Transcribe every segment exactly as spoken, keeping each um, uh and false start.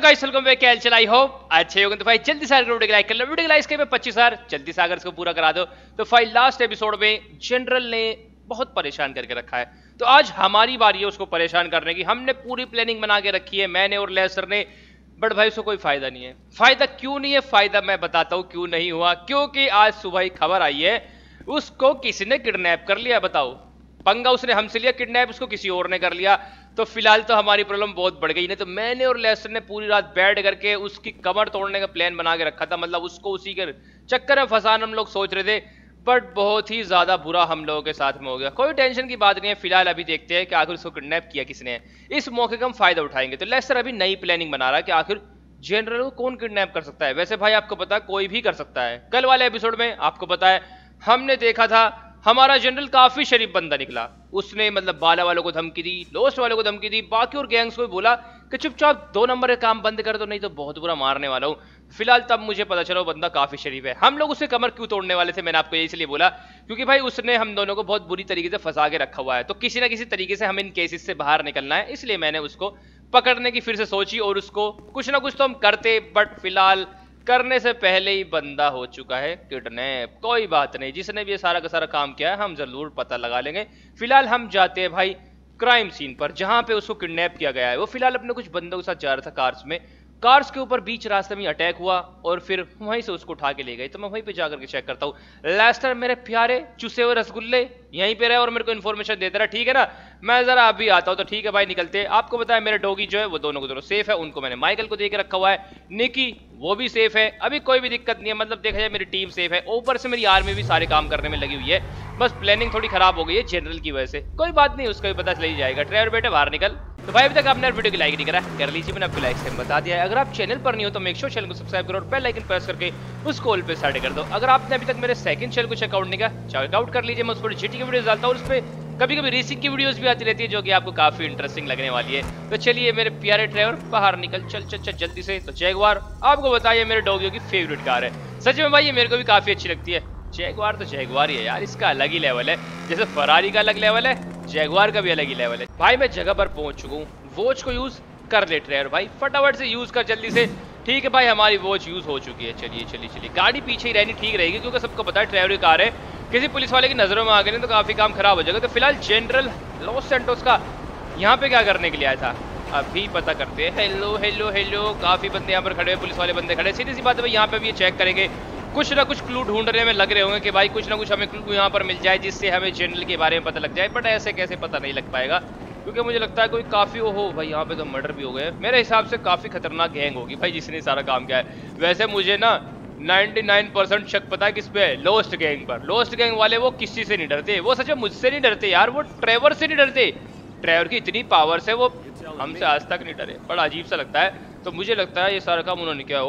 Guys welcome back. क्या चलाई hope अच्छे होंगे। तो भाई जल्दी से वीडियो लाइक कर लो, वीडियो लाइक के पच्चीस हजार जल्दी से अगर इसको पूरा करा दो। तो भाई लास्ट एपिसोड में जनरल ने बहुत परेशान करके रखा है, तो आज हमारी बारी है उसको परेशान करने की। हमने पूरी प्लानिंग बना के रखी है, मैंने और लेसर ने, बट भाई उसको कोई फायदा नहीं है। फायदा क्यों नहीं है? फायदा मैं बताता हूँ क्यों नहीं हुआ। क्योंकि आज सुबह ही खबर आई है उसको किसी ने किडनैप कर लिया। बताओ, पंगा उसने हमसे लिया किडनैप, उसको किसी और ने कर लिया। तो फिलहाल तो हमारी प्रॉब्लम बहुत बढ़ गई। नहीं तो मैंने और लेसर ने पूरी रात बैठ करके उसकी कमर तोड़ने का प्लान बना के रखा था। मतलब उसको उसी के चक्कर में फंसाना हम लोग सोच रहे थे, बट बहुत ही ज्यादा बुरा हम लोगों के साथ में हो गया। कोई टेंशन की बात नहीं है, फिलहाल अभी देखते हैं कि आखिर उसको किडनैप किया किसने। इस मौके का हम फायदा उठाएंगे। तो लेसर अभी नई प्लानिंग बना रहा है कि आखिर जनरल को कौन किडनैप कर सकता है। वैसे भाई आपको पता है कोई भी कर सकता है। कल वाले एपिसोड में आपको पता है हमने देखा था हमारा जनरल काफी शरीफ बंदा निकला। उसने मतलब बाला वालों को धमकी दी, लोस्ट वालों को धमकी दी, बाकी और गैंग्स को भी बोला कि चुपचाप दो नंबर का काम बंद कर दो, नहीं तो बहुत बुरा मारने वाला हूं। फिलहाल तब मुझे पता चला वो बंदा काफी शरीफ है। हम लोग उसे कमर क्यों तोड़ने वाले थे, मैंने आपको इसलिए बोला क्योंकि भाई उसने हम दोनों को बहुत बुरी तरीके से फंसा के रखा हुआ है। तो किसी ना किसी तरीके से हमें इन केसेस से बाहर निकलना है, इसलिए मैंने उसको पकड़ने की फिर से सोची और उसको कुछ ना कुछ तो हम करते, बट फिलहाल करने से पहले ही बंदा हो चुका है किडनैप। कोई बात नहीं, जिसने भी ये सारा का सारा काम किया है हम जरूर पता लगा लेंगे। फिलहाल हम जाते हैं भाई क्राइम सीन पर, जहां पे उसको किडनैप किया गया है। वो फिलहाल अपने कुछ बंदों के साथ जा रहा था कार्स में। कार्स के ऊपर बीच रास्ते में अटैक हुआ और फिर वहीं से उसको उठा के ले गए। तो मैं वहीं पे जाकर के चेक करता हूँ। लेस्टर मेरे प्यारे चुसे हुए रसगुल्ले यहीं पे रहे और मेरे को इन्फॉर्मेशन देता रहा, ठीक है ना। मैं जरा अभी आता हूँ। तो ठीक है भाई, निकलते हैं। आपको बताया मेरे डॉगी जो है वो दोनों को दोनों सेफ है। उनको मैंने माइकल को दे के रखा हुआ है, निकी वो भी सेफ है। अभी कोई भी दिक्कत नहीं है, मतलब देखा जाए मेरी टीम सेफ है। ऊपर से मेरी आर्मी भी सारे काम करने में लगी हुई है। बस प्लानिंग थोड़ी खराब हो गई है जनरल की वजह से। कोई बात नहीं, उसका भी पता चल ही जाएगा। ट्रेवर बेटे बाहर निकल। तो भाई अभी तक आपने वीडियो को लाइक नहीं करा, कर लीजिए, मैंने आपको लाइक से बता दिया है। अगर आप चैनल पर नहीं हो तो मेक श्योर चैनल को सब्सक्राइब करो और बेल आइकन प्रेस करके उस कॉल पे स्टार्ट कर दो। अगर आपने अभी तक मेरे सेकंड चैनल को चेकआउट नहीं किया, चेकआउट कर लीजिए। मैं उस पर जीटी की वीडियोस डालता हूँ, उस पर कभी कभी रेसिंग की वीडियोस भी आती रहती है जो कि आपको काफी इंटरेस्टिंग लगने वाली है। तो चलिए मेरे प्यारे ड्राइवर बाहर निकल, चल चल चल जल्दी से। तो जैगुआर आपको बताइए मेरे डॉगियों की फेवरेट कार है। सच में भाई ये मेरे को भी काफी अच्छी लगती है। जैगुआर तो जैगुआर ही है यार, इसका अलग ही लेवल है। जैसे फरारी का अलग लेवल है, जैगुआर का भी अलग ही लेवल है। भाई मैं जगह पर पहुंच चुका हूँ। वॉच को यूज कर ले ड्राइवर भाई, फटाफट से यूज कर जल्दी से। ठीक है भाई, हमारी वॉच यूज हो चुकी है। चलिए चलिए चलिए, गाड़ी पीछे ही रहनी ठीक रहेगी क्योंकि सबको पता है ड्राइवर की कार है। किसी पुलिस वाले की नजरों में आ गए तो काफी काम खराब हो जाएगा। तो फिलहाल जनरल लॉस सैंटोस का यहाँ पे क्या करने के लिए आया था अभी पता करते हैं। हेलो हेलो हेलो, काफी बंदे यहाँ पर खड़े हैं, पुलिस वाले बंदे खड़े। सीधी सी बात है भाई, यहाँ पे भी ये चेक करेंगे, कुछ ना कुछ क्लू ढूंढने में लग रहे होंगे कि भाई कुछ ना कुछ हमें क्लू यहाँ पर मिल जाए जिससे हमें जनरल के बारे में पता लग जाए। बट ऐसे कैसे पता नहीं लग पाएगा क्योंकि मुझे लगता है कोई काफी ओहो भाई यहाँ पे तो मर्डर भी हो गए। मेरे हिसाब से काफी खतरनाक गैंग होगी भाई जिसने सारा काम किया है। वैसे मुझे ना निन्यानवे परसेंट शक पता है किस पे, लोस्ट गैंग पर। लोस्ट गैंग वाले वो किसी से नहीं डरते, वो सच में मुझसे नहीं डरते यार, वो ट्रेवर से नहीं डरते। ट्रेवर की इतनी पावर से वो हमसे आज तक नहीं डरे। बड़ा अजीब सा लगता है। तो मुझे लगता है ये सारा काम उन्होंने किया।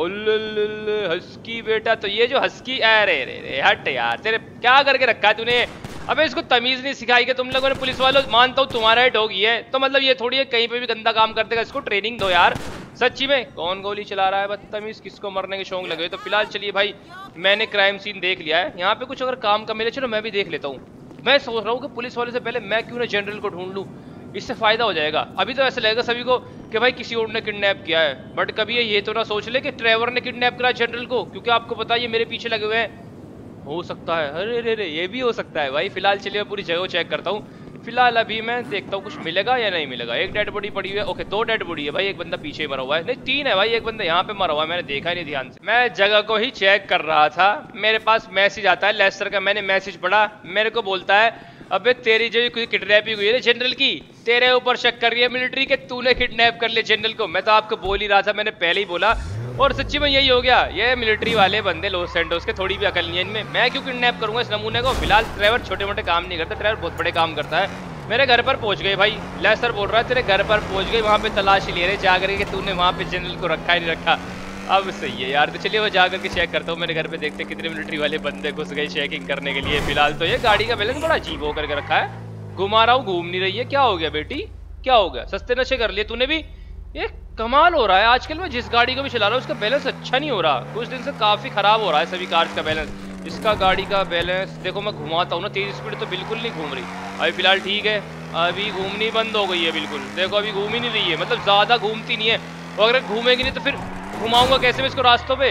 हस्की बेटा, तो ये जो हस्की, अरे रे रे हट यार, तेरे क्या करके रखा है तूने। अबे इसको तमीज नहीं सिखाई कि तुम लोगों ने पुलिस वालों, मानता हूँ तुम्हारा ही डॉग है तो मतलब ये थोड़ी है कहीं पे भी गंदा काम कर देगा। इसको ट्रेनिंग दो यार। सच्ची में कौन गोली चला रहा है बदतमीज, किसको मरने के शौक लगे। तो फिलहाल चलिए भाई, मैंने क्राइम सीन देख लिया है। यहाँ पे कुछ अगर काम का मिले, चलो मैं भी देख लेता हूँ। मैं सोच रहा हूँ कि पुलिस वाले से पहले मैं क्यों ना जनरल को ढूंढ लूँ, इससे फायदा हो जाएगा। अभी तो ऐसा लगेगा सभी को कि भाई किसी और ने किडनैप किया है, बट कभी ये, ये तो ना सोच ले कि ट्रेवर ने किडनैप करा जनरल को, क्योंकि आपको पता है ये मेरे पीछे लगे हुए हैं। हो सकता है, अरे रे रे ये भी हो सकता है भाई। फिलहाल चलिए मैं पूरी जगह चेक करता हूँ। फिलहाल अभी मैं देखता हूँ कुछ मिलेगा या नहीं मिलेगा। एक डेड बॉडी पड़ी हुई है, ओके दो डेड बॉडी है भाई, एक बंदा पीछे ही मरा हुआ है, नहीं तीन है भाई, एक बंदा यहाँ पे मरा हुआ है, मैंने देखा ही नहीं ध्यान से। मैं जगह को ही चेक कर रहा था, मेरे पास मैसेज आता है लेस्टर का। मैंने मैसेज पढ़ा, मेरे को बोलता है अबे तेरी जो किडनैपिंग हुई है जनरल की, तेरे ऊपर शक कर रही है मिलिट्री के, तूने किडनैप कर लिया जनरल को। मैं तो आपको बोल ही रहा था, मैंने पहले ही बोला, और सच्ची में यही हो गया। ये मिलिट्री वाले बंदे लॉस सैंटोस के थोड़ी भी अकल नहीं है इनमें। मैं क्यों किडनैप करूंगा इस नमूने को। फिलहाल ड्राइवर छोटे मोटे काम नहीं करता, ड्राइवर बहुत बड़े काम करता है। मेरे घर पर पहुंच गए भाई, लेस्टर बोल रहा है तेरे घर पर पहुंच गए, वहां पे तलाशी ले रहे जाकर के तूने वहां पे जनरल को रखा ही नहीं रखा। अब सही है यार। तो चलिए वो जाकर के चेक करता हूँ मेरे घर पे, देखते कितने मिलिट्री वाले बंदे घुस गए चेकिंग करने के लिए। फिलहाल तो ये गाड़ी का बैलेंस बड़ा अजीब होकर के रखा है, घुमा रहा हूँ घूम नहीं रही है। क्या हो गया बेटी, क्या हो गया, सस्ते नशे कर लिए तूने भी। ये कमाल हो रहा है आजकल, मैं जिस गाड़ी को भी चला रहा हूँ उसका बैलेंस अच्छा नहीं हो रहा, कुछ दिन से काफी खराब हो रहा है सभी कार्स का बैलेंस। इसका गाड़ी का बैलेंस देखो, मैं घुमाता हूँ ना तेज स्पीड तो बिल्कुल नहीं घूम रही। अभी फिलहाल ठीक है, अभी घूमनी बंद हो गई है बिल्कुल। देखो अभी घूम ही नहीं रही है, मतलब ज्यादा घूमती नहीं है, और अगर घूमेगी नहीं तो फिर घुमाऊंगा कैसे मैं इसको रास्तों पे,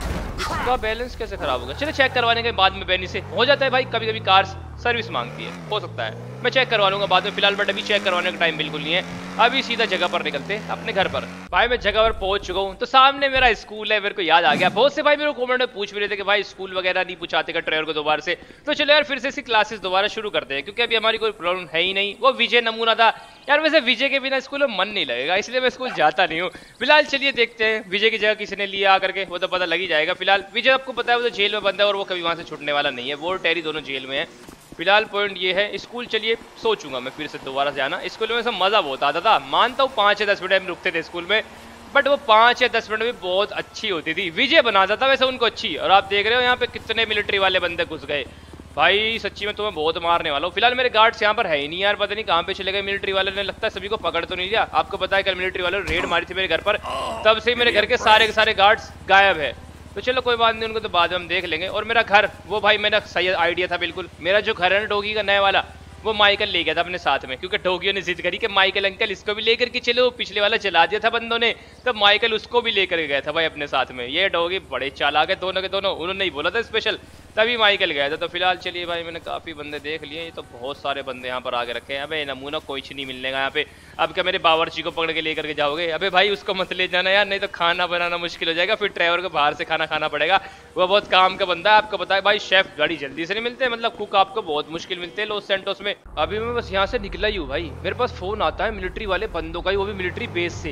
इसका बैलेंस कैसे खराब होगा। चलो चेक करवाने के बाद में बेनी से हो जाता है भाई, कभी कभी कार सर्विस मांगती है, हो सकता है मैं चेक करवा लूंगा बाद में, फिलहाल बट अभी चेक करवाने का टाइम बिल्कुल नहीं है। अभी सीधा जगह पर निकलते हैं अपने घर पर। भाई मैं जगह पर पहुंच चुका हूँ, तो सामने मेरा स्कूल है, मेरे को याद आ गया। बहुत से भाई मेरे को कमेंट में पूछ भी रहे थे कि भाई स्कूल वगैरह नहीं पूछाते का ट्रेवर को दोबारा से, तो चलो यार फिर से इसकी क्लासेस दोबारा शुरू करते हैं, क्योंकि अभी हमारी कोई प्रॉब्लम है ही नहीं। वो विजय नमूना था यार, वैसे विजय के बिना स्कूल में मन नहीं लगेगा, इसलिए मैं स्कूल जाता नहीं हूँ। फिलहाल चलिए देखते हैं विजय की जगह किसी ने लिया आकर के, वो तो पता लग ही जाएगा। फिलहाल विजय आपको पता है वो तो जेल में बंद है और वो कभी वहां से छूटने वाला नहीं है, वो और टेरी दोनों जेल में है। फिलहाल पॉइंट ये है, स्कूल चलिए सोचूंगा मैं फिर से दोबारा से आना। स्कूल में सब मजा बहुत आता था, मानता हूँ पाँच या दस मिनट हम रुकते थे स्कूल में, बट वो पाँच या दस मिनट में बहुत अच्छी होती थी। विजय बनाता था वैसे उनको अच्छी, और आप देख रहे हो यहाँ पे कितने मिलिट्री वाले बंदे घुस गए। भाई सच्ची में तुम्हें बहुत मारने वाला हूँ। फिलहाल मेरे गार्ड्स यहाँ पर है ही नहीं यार, पता नहीं कहाँ पे चले गए मिलिट्री वाले ने, लगता है सभी को पकड़ तो नहीं लिया। आपको पता है कल मिलिट्री वाले ने रेड मारी थी मेरे घर पर, तब से मेरे घर के सारे के सारे गार्ड्स गायब है। तो चलो कोई बात नहीं, उनको तो बाद में हम देख लेंगे। और मेरा घर वो भाई मेरा सही आइडिया था बिल्कुल, मेरा जो घर है ना डोगी का नया वाला, वो माइकल ले गया था अपने साथ में, क्योंकि डोगियों ने जिद करी कि माइकल अंकल इसको भी लेकर के चलो, पिछले वाला चला दिया था बंदों ने, तब तो माइकल उसको भी लेकर गया था भाई अपने साथ में। ये डोगी बड़े चालाक है दोनों के दोनों, उन्होंने ही बोला था स्पेशल, तभी माइकल गया था। तो फिलहाल चलिए भाई मैंने काफी बंदे देख लिए, ये तो बहुत सारे बंदे यहाँ पर आगे रखे हैं। अबे नमूना कुछ नहीं मिलने का यहाँ पे, अब क्या मेरे बावर्ची को पकड़ के लेकर के जाओगे? अबे भाई उसको मत ले जाना यार, नहीं तो खाना बनाना मुश्किल हो जाएगा, फिर ड्राइवर को बाहर से खाना खाना पड़ेगा, वो बहुत काम का बंदा है। आपको पता है भाई शेफ गाड़ी जल्दी से नहीं मिलते, मतलब कुक आपको बहुत मुश्किल मिलते हैं लॉस सैंटोस में। अभी मैं बस यहाँ से निकला ही हूँ भाई, मेरे पास फोन आता है मिलिट्री वाले बंदों का ही, वो भी मिलिट्री बेस से।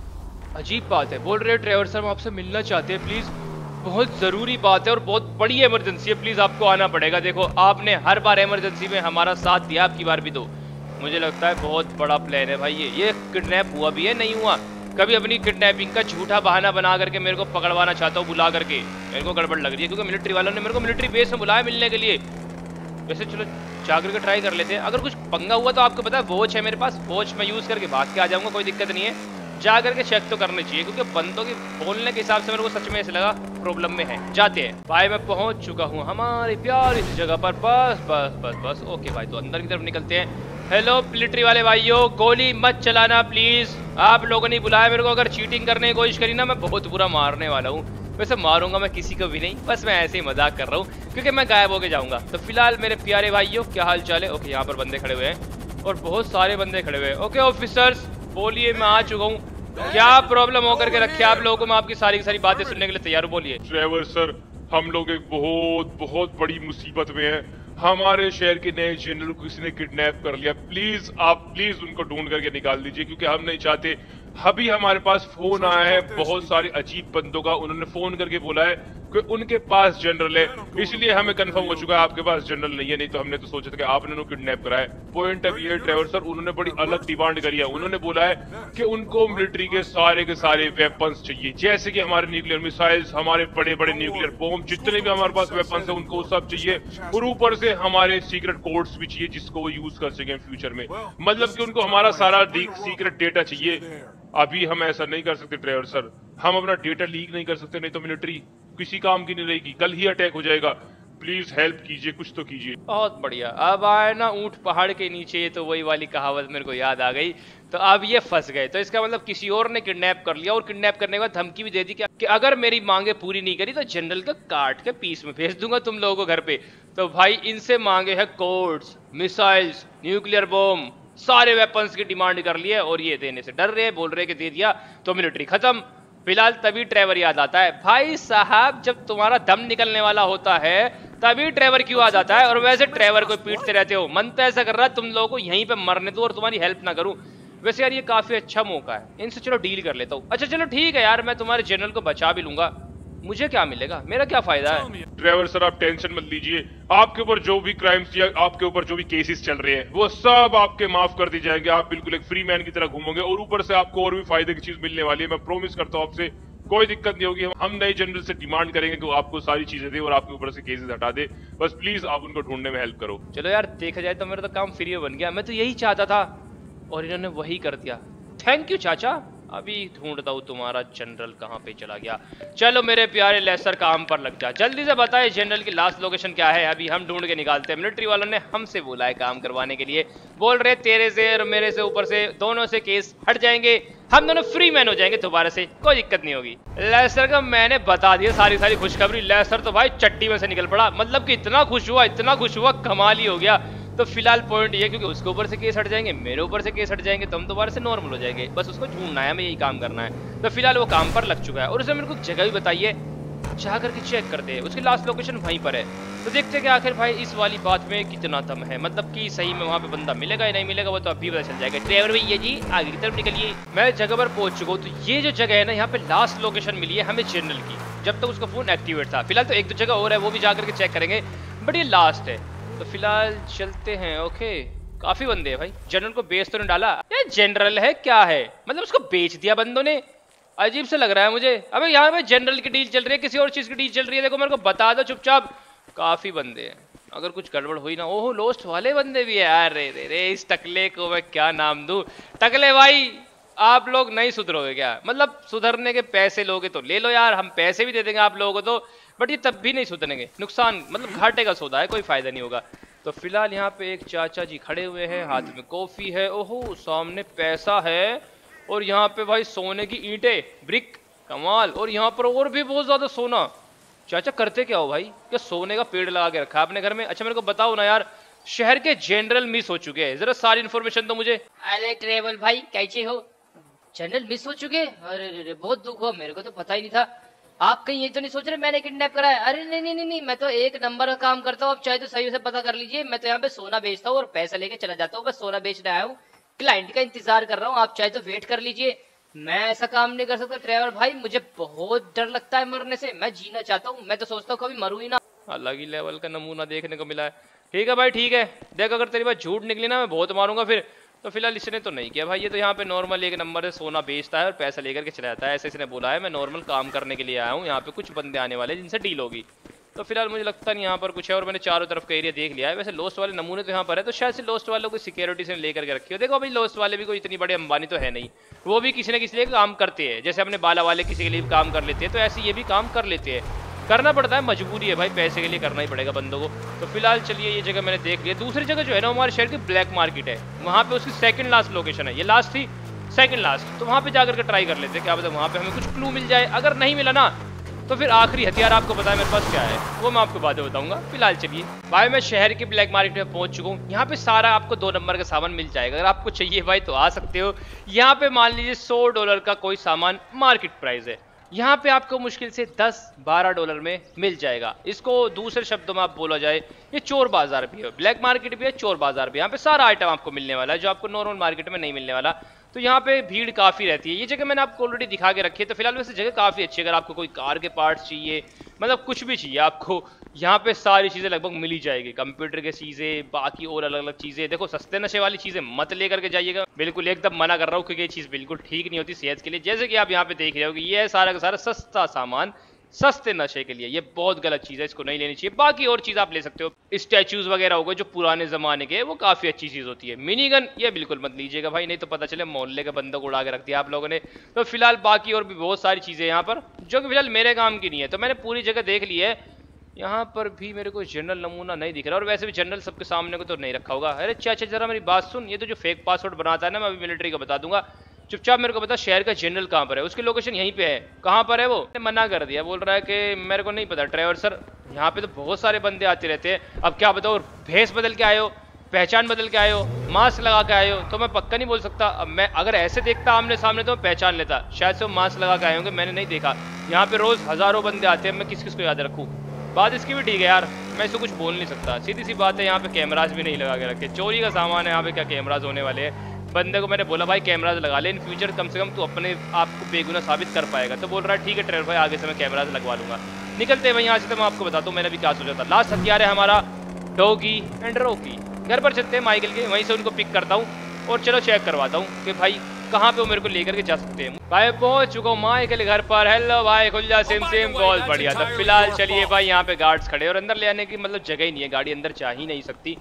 अजीब बात है, बोल रहे ड्राइवर सर हम आपसे मिलना चाहते हैं प्लीज, बहुत जरूरी बात है और बहुत बड़ी इमरजेंसी है, प्लीज आपको आना पड़ेगा। देखो आपने हर बार इमरजेंसी में हमारा साथ दिया, आपकी बार भी दो। मुझे लगता है बहुत बड़ा प्लान है भाई ये ये किडनैप हुआ भी है नहीं हुआ, कभी अपनी किडनैपिंग का झूठा बहाना बना करके मेरे को पकड़वाना चाहता हूँ बुला करके। मेरे को गड़बड़ लग रही है, क्योंकि मिलिट्री वालों ने मेरे को मिलिट्री बेस में बुलाया मिलने के लिए। वैसे चलो जाकर के ट्राई कर लेते हैं, अगर कुछ पंगा हुआ तो आपको पता है वॉच है मेरे पास, वॉच में यूज करके भाग के आ जाऊंगा, कोई दिक्कत नहीं है। जा करके चेक तो करने चाहिए, क्योंकि बंदों के बोलने के हिसाब से मेरे को सच में ऐसे लगा प्रॉब्लम में है। जाते हैं भाई, मैं पहुंच चुका हूं हमारी प्यारी सी जगह पर, बस बस बस बस ओके भाई, तो अंदर की तरफ निकलते हैं। हेलो मिलिट्री वाले भाइयों, गोली मत चलाना प्लीज, आप लोगों ने बुलाया मेरे को, अगर चीटिंग करने की कोशिश करी ना मैं बहुत बुरा मारने वाला हूँ। वैसे मारूंगा मैं किसी को भी नहीं, बस मैं ऐसे ही मजाक कर रहा हूँ, क्योंकि मैं गायब होके जाऊंगा। तो फिलहाल मेरे प्यारे भाइयों क्या हाल चाल है? ओके यहाँ पर बंदे खड़े हुए हैं और बहुत सारे बंदे खड़े हुए हैं। ओके ऑफिसर्स बोलिए, मैं आ चुका हूँ, क्या प्रॉब्लम होकर के रखी आप लोगों को? मैं आपकी सारी की सारी बातें सुनने के लिए तैयार हूँ, बोलिए। ड्राइवर सर हम लोग एक बहुत बहुत बड़ी मुसीबत में हैं, हमारे शहर के नए जनरल को किसी ने किडनैप कर लिया, प्लीज आप प्लीज उनको ढूंढ करके निकाल दीजिए, क्योंकि हम नहीं चाहते। अभी हमारे पास फोन आया है बहुत सारे अजीब बंदों का, उन्होंने फोन करके बोला है कि उनके पास जनरल है, इसलिए हमें कंफर्म हो चुका है आपके पास जनरल नहीं है, नहीं तो हमने तो सोचा था कि आपने उन्हें किडनैप करा है। पॉइंट अब ये है ड्राइवर सर, उन्होंने बड़ी अलग डिमांड करी है, उन्होंने बोला है कि उनको मिलिट्री के सारे के सारे वेपन्स चाहिए, जैसे कि हमारे न्यूक्लियर मिसाइल्स, हमारे बड़े बड़े न्यूक्लियर बॉम्ब, जितने भी हमारे पास वेपन्स है उनको सब चाहिए, और ऊपर से हमारे सीक्रेट कोड्स भी चाहिए जिसको वो यूज कर सकें फ्यूचर में, मतलब कि उनको हमारा सारा सीक्रेट डेटा चाहिए। अभी हम ऐसा नहीं कर सकते ड्राइवर सर, हम अपना डेटा लीक नहीं कर सकते, नहीं तो मिलिट्री किसी काम की नहीं रहेगी, कल ही अटैक हो जाएगा। प्लीज हेल्प कीजिए, कुछ तो कीजिए। बहुत बढ़िया, अब आए ना ऊंट पहाड़ के नीचे, तो वही वाली कहावत मेरे को याद आ गई। तो अब ये फंस गए, तो इसका मतलब किसी और ने किडनैप कर लिया, और किडनैप करने के बाद धमकी भी दे दी कि अगर मेरी मांगे पूरी नहीं करी तो जनरल का काट के पीस में भेज दूंगा तुम लोगों को घर पे। तो भाई इनसे मांगे हैं कोड्स, मिसाइल्स, न्यूक्लियर बॉम्ब, सारे वेपन्स की डिमांड कर ली है, और ये देने से डर रहे, बोल रहे कि दे दिया तो मिलिट्री खत्म। फिलहाल तभी ड्राइवर याद आता है। भाई साहब जब तुम्हारा दम निकलने वाला होता है तभी ड्राइवर क्यों आ जाता है, और वैसे ड्राइवर को पीटते रहते हो। मन तो ऐसा कर रहा है तुम लोगों को यहीं पे मरने दो और तुम्हारी हेल्प ना करूं। वैसे यार ये काफी अच्छा मौका है, इनसे चलो डील कर लेता हूँ। अच्छा चलो ठीक है यार, मैं तुम्हारे जनरल को बचा भी लूंगा, मुझे क्या मिलेगा, मेरा क्या फायदा है? ड्राइवर सर आप टेंशन मत लीजिए, आपके ऊपर जो भी क्राइम्स या आपके ऊपर जो भी केसेस चल रहे हैं वो सब आपके माफ कर दी जाएंगे, आप बिल्कुल एक फ्री मैन की तरह घूमोगे, और ऊपर से आपको और भी फायदे की चीज मिलने वाली है। मैं प्रॉमिस करता हूँ आपसे कोई दिक्कत नहीं होगी। हम नए जनरल से डिमांड करेंगे कि वो आपको सारी चीजें दे और आपके ऊपर से केसेस हटा दे, बस प्लीज आप उनको ढूंढने में हेल्प करो। चलो यार देखा जाए तो मेरा तो काम फ्री में बन गया, मैं तो यही चाहता था और इन्होंने वही कर दिया। थैंक यू चाचा, अभी ढूंढता हूँ तुम्हारा जनरल कहाँ पे चला गया। चलो मेरे प्यारे लेसर काम पर लग जा, जल्दी से बताए जनरल की लास्ट लोकेशन क्या है। अभी हम ढूंढ के निकालते हैं। मिलिट्री वालों ने हमसे बोला है काम करवाने के लिए, बोल रहे तेरे से और मेरे से ऊपर से दोनों से केस हट जाएंगे, हम दोनों फ्री मैन हो जाएंगे दोबारा से, कोई दिक्कत नहीं होगी। लेसर का मैंने बता दिया सारी सारी खुशखबरी। लेसर तो भाई चट्टी में से निकल पड़ा, मतलब कि इतना खुश हुआ इतना खुश हुआ कमाल ही हो गया। तो फिलहाल पॉइंट ये, क्योंकि उसके ऊपर से केस हट जाएंगे, मेरे ऊपर से केस हट जाएंगे, तो हम दोबारा से नॉर्मल हो जाएंगे। बस उसको ढूंढना है, हमें यही काम करना है। तो फिलहाल वो काम पर लग चुका है और उसने मेरे को जगह भी बताई है, जा करके चेक करते हैं। उसकी लास्ट लोकेशन वहीं पर है, तो देखते हैं कि आखिर भाई इस वाली बात में कितना दम है, मतलब कि सही में वहाँ पे बंदा मिलेगा या नहीं मिलेगा, वो तो अभी पता चल जाएगा। ड्राइवर भैया जी आगे की तरफ निकलिए। मैं जगह पर पहुंच चुका हूँ। तो ये जो जगह है ना, यहाँ पे लास्ट लोकेशन मिली है हमें जनरल की, जब तक उसका फोन एक्टिवेट था। फिलहाल तो एक दो जगह और है, वो भी जाकर के चेक करेंगे, बट ये लास्ट है। तो फिलहाल चलते हैं। ओके, काफी बंदे हैं भाई। जनरल को बेच तो नहीं डाला, ये जनरल है क्या है, मतलब उसको बेच दिया बंदों ने, अजीब से लग रहा है मुझे। अबे यहाँ पे जनरल की डील चल रही है, किसी और चीज की डील चल रही है, देखो मेरे को बता दो चुपचाप। काफी बंदे हैं, अगर कुछ गड़बड़ हुई ना। ओहो, लोस्ट वाले बंदे भी है। अरे रे रे, इस टकले को मैं क्या नाम दूं। टकले भाई आप लोग नहीं सुधरोगे क्या, मतलब सुधरने के पैसे लोगे तो ले लो यार, हम पैसे भी दे देंगे आप लोगों को तो, बट ये तब भी नहीं सुधरेंगे, नुकसान मतलब घाटे का सौदा है, कोई फायदा नहीं होगा। तो फिलहाल यहाँ पे एक चाचा जी खड़े हुए हैं, हाथ में कॉफी है, ओहो सामने पैसा है, और यहाँ पे भाई सोने की ईंटें, ब्रिक, कमाल। और यहाँ पर और भी बहुत ज्यादा सोना। चाचा करते क्या हो भाई, क्या सोने का पेड़ लगा के रखा है अपने घर में? अच्छा मेरे को बताओ ना यार, शहर के जनरल मिस हो चुके हैं, जरा सारी इन्फॉर्मेशन दो मुझे। अरे ट्रेवल भाई कैसे हो? जनरल मिस हो चुके? अरे रे रे, बहुत दुख हुआ, मेरे को तो पता ही नहीं था। आप कहीं ये तो नहीं सोच रहे मैंने किडनैप करा है? अरे नहीं नहीं नहीं नहीं, मैं तो एक नंबर का काम करता हूँ, आप चाहे तो सही से पता कर लीजिए। मैं तो यहाँ पे सोना बेचता हूँ और पैसा लेके चला जाता हूँ, बस सोना बेचने आया हूँ, क्लाइंट का इंतजार कर रहा हूँ, आप चाहे तो वेट कर लीजिए। मैं ऐसा काम नहीं कर सकता ड्राइवर भाई, मुझे बहुत डर लगता है मरने से, मैं जीना चाहता हूँ, मैं तो सोचता हूँ कभी मरूं ही ना। अलग ही लेवल का नमूना देखने को मिला है। ठीक है भाई ठीक है, देख अगर तेरी बात झूठ निकली ना मैं बहुत मारूंगा फिर। तो फिलहाल इसने तो नहीं किया भाई, ये तो यहाँ पे नॉर्मल एक नंबर से सोना बेचता है और पैसा लेकर के चला जाता है, ऐसे इसने बोला है। मैं नॉर्मल काम करने के लिए आया हूँ, यहाँ पे कुछ बंदे आने वाले जिनसे डील होगी। तो फिलहाल मुझे लगता नहीं यहाँ पर कुछ है, और मैंने चारों तरफ का एरिया देख लिया है। वैसे लोस्ट वाले नमूने तो यहाँ पर है, तो शायद से लोस्ट वालों को सिक्योरिटी से लेकर के रखी हो। देखो भाई लोस्ट वाले भी कोई इतनी बड़े अंबानी तो है नहीं, वो भी किसी न किसी लिए काम करते हैं, जैसे अपने बाला वाले किसी के लिए काम कर लेते हैं, तो ऐसे ये भी काम कर लेते हैं। करना पड़ता है, मजबूरी है भाई, पैसे के लिए करना ही पड़ेगा बंदों को। तो फिलहाल चलिए ये जगह मैंने देख लिया। दूसरी जगह जो है ना हमारे शहर की ब्लैक मार्केट है, वहाँ पे उसकी सेकंड लास्ट लोकेशन है, ये लास्ट थी सेकंड लास्ट, तो वहाँ पे जाकर के ट्राई कर लेते हैं, क्या पता वहाँ पे हमें कुछ क्लू मिल जाए। अगर नहीं मिला ना तो फिर आखिरी हथियार आपको पता है मेरे पास क्या है, वो मैं आपको बाद में बताऊंगा। फिलहाल चलिए भाई मैं शहर की ब्लैक मार्केट में पहुंच चुका हूँ। यहाँ पे सारा आपको दो नंबर का सामान मिल जाएगा, अगर आपको चाहिए भाई तो आ सकते हो। यहाँ पे मान लीजिए सौ डॉलर का कोई सामान मार्केट प्राइस है, यहाँ पे आपको मुश्किल से दस बारह डॉलर में मिल जाएगा। इसको दूसरे शब्दों में आप बोला जाए ये चोर बाजार भी है, ब्लैक मार्केट भी है, चोर बाजार भी है। यहाँ पे सारा आइटम आपको मिलने वाला है जो आपको नॉर्मल मार्केट में नहीं मिलने वाला। तो यहाँ पे भीड़ काफी रहती है। ये जगह मैंने आपको ऑलरेडी दिखा के रखी है। तो फिलहाल वैसे जगह काफी अच्छी है, अगर आपको कोई कार के पार्ट्स चाहिए, मतलब कुछ भी चाहिए आपको, यहाँ पे सारी चीजें लगभग मिल ही जाएगी। कंप्यूटर की चीजें, बाकी और अलग अलग चीजें। देखो सस्ते नशे वाली चीजें मत लेकर के जाइएगा, बिल्कुल एकदम मना कर रहा हूँ, क्योंकि ये चीज बिल्कुल ठीक नहीं होती सेहत के लिए। जैसे कि आप यहाँ पे देख रहे हो कि ये है सारा का सारा सस्ता सामान सस्ते नशे के लिए, ये बहुत गलत चीज है, इसको नहीं लेनी चाहिए। बाकी और चीज आप ले सकते हो, स्टैचूज वगैरह हो गए जो पुराने जमाने के, वो काफी अच्छी चीज होती है। मिनी गन ये बिल्कुल मत लीजिएगा भाई, नहीं तो पता चले मोहल्ले के बंदों को उड़ा के रख दिया आप लोगों ने। तो फिलहाल बाकी और भी बहुत सारी चीजें यहाँ पर जो कि फिलहाल मेरे काम की नहीं है। तो मैंने पूरी जगह देख ली है, यहाँ पर भी मेरे को जनरल नमूना नहीं दिख रहा, और वैसे भी जनरल सबके सामने को तो नहीं रखा होगा। अरे चाचा जरा मेरी बात सुन, ये तो जो फेक पासवर्ड बनाता है ना, मैं अभी मिलिट्री का बता दूंगा, चुपचाप मेरे को बता शहर का जनरल कहाँ पर है, उसकी लोकेशन यहीं पे है। कहाँ पर है वो? मना कर दिया, बोल रहा है कि मेरे को नहीं पता ड्राइवर सर, यहाँ पे तो बहुत सारे बंदे आते रहते हैं। अब क्या बताओ, भेस बदल के आए हो, पहचान बदल के आए हो, मास्क लगा के आए हो, तो मैं पक्का नहीं बोल सकता। अब मैं अगर ऐसे देखता आमने सामने तो मैं पहचान लेता, शायद से वो मास्क लगा के आए होंगे, मैंने नहीं देखा। यहाँ पे रोज हजारों बंदे आते हैं, मैं किस किस को याद रखूँ। बात इसकी भी ठीक है यार, मैं इसको कुछ बोल नहीं सकता, सीधी सी बात है। यहाँ पे कैमराज भी नहीं लगा के रखे, चोरी का सामान है यहाँ पे, क्या कैमराज होने वाले हैं। बंदे को मैंने बोला भाई कैमराज लगा ले, इन फ्यूचर कम से कम तू अपने आप को बेगुनाह साबित कर पाएगा। तो बोल रहा है ठीक है ड्राइवर भाई, आगे से मैं कैमराज लगवा लूंगा। निकलते हैं भाई यहाँ से। तो मैं आपको बताता हूँ मैंने भी क्या सोचा था। लास्ट हथियार है हमारा डॉगी एंड रॉकी। घर पर चलते हैं माइकल के, वहीं से उनको पिक करता हूँ और चलो चेक करवाता हूँ कि भाई कहाँ पे वो मेरे को लेकर के जा सकते हैं। भाई पहुंच चुका हूँ माइकल घर पर। हेलो भाई, खुल जा सिम सिम, बहुत बढ़िया। तो फिलहाल चलिए भाई, यहाँ पे गार्ड्स खड़े और अंदर ले आने की मतलब जगह ही नहीं है, गाड़ी अंदर जा ही नहीं सकती।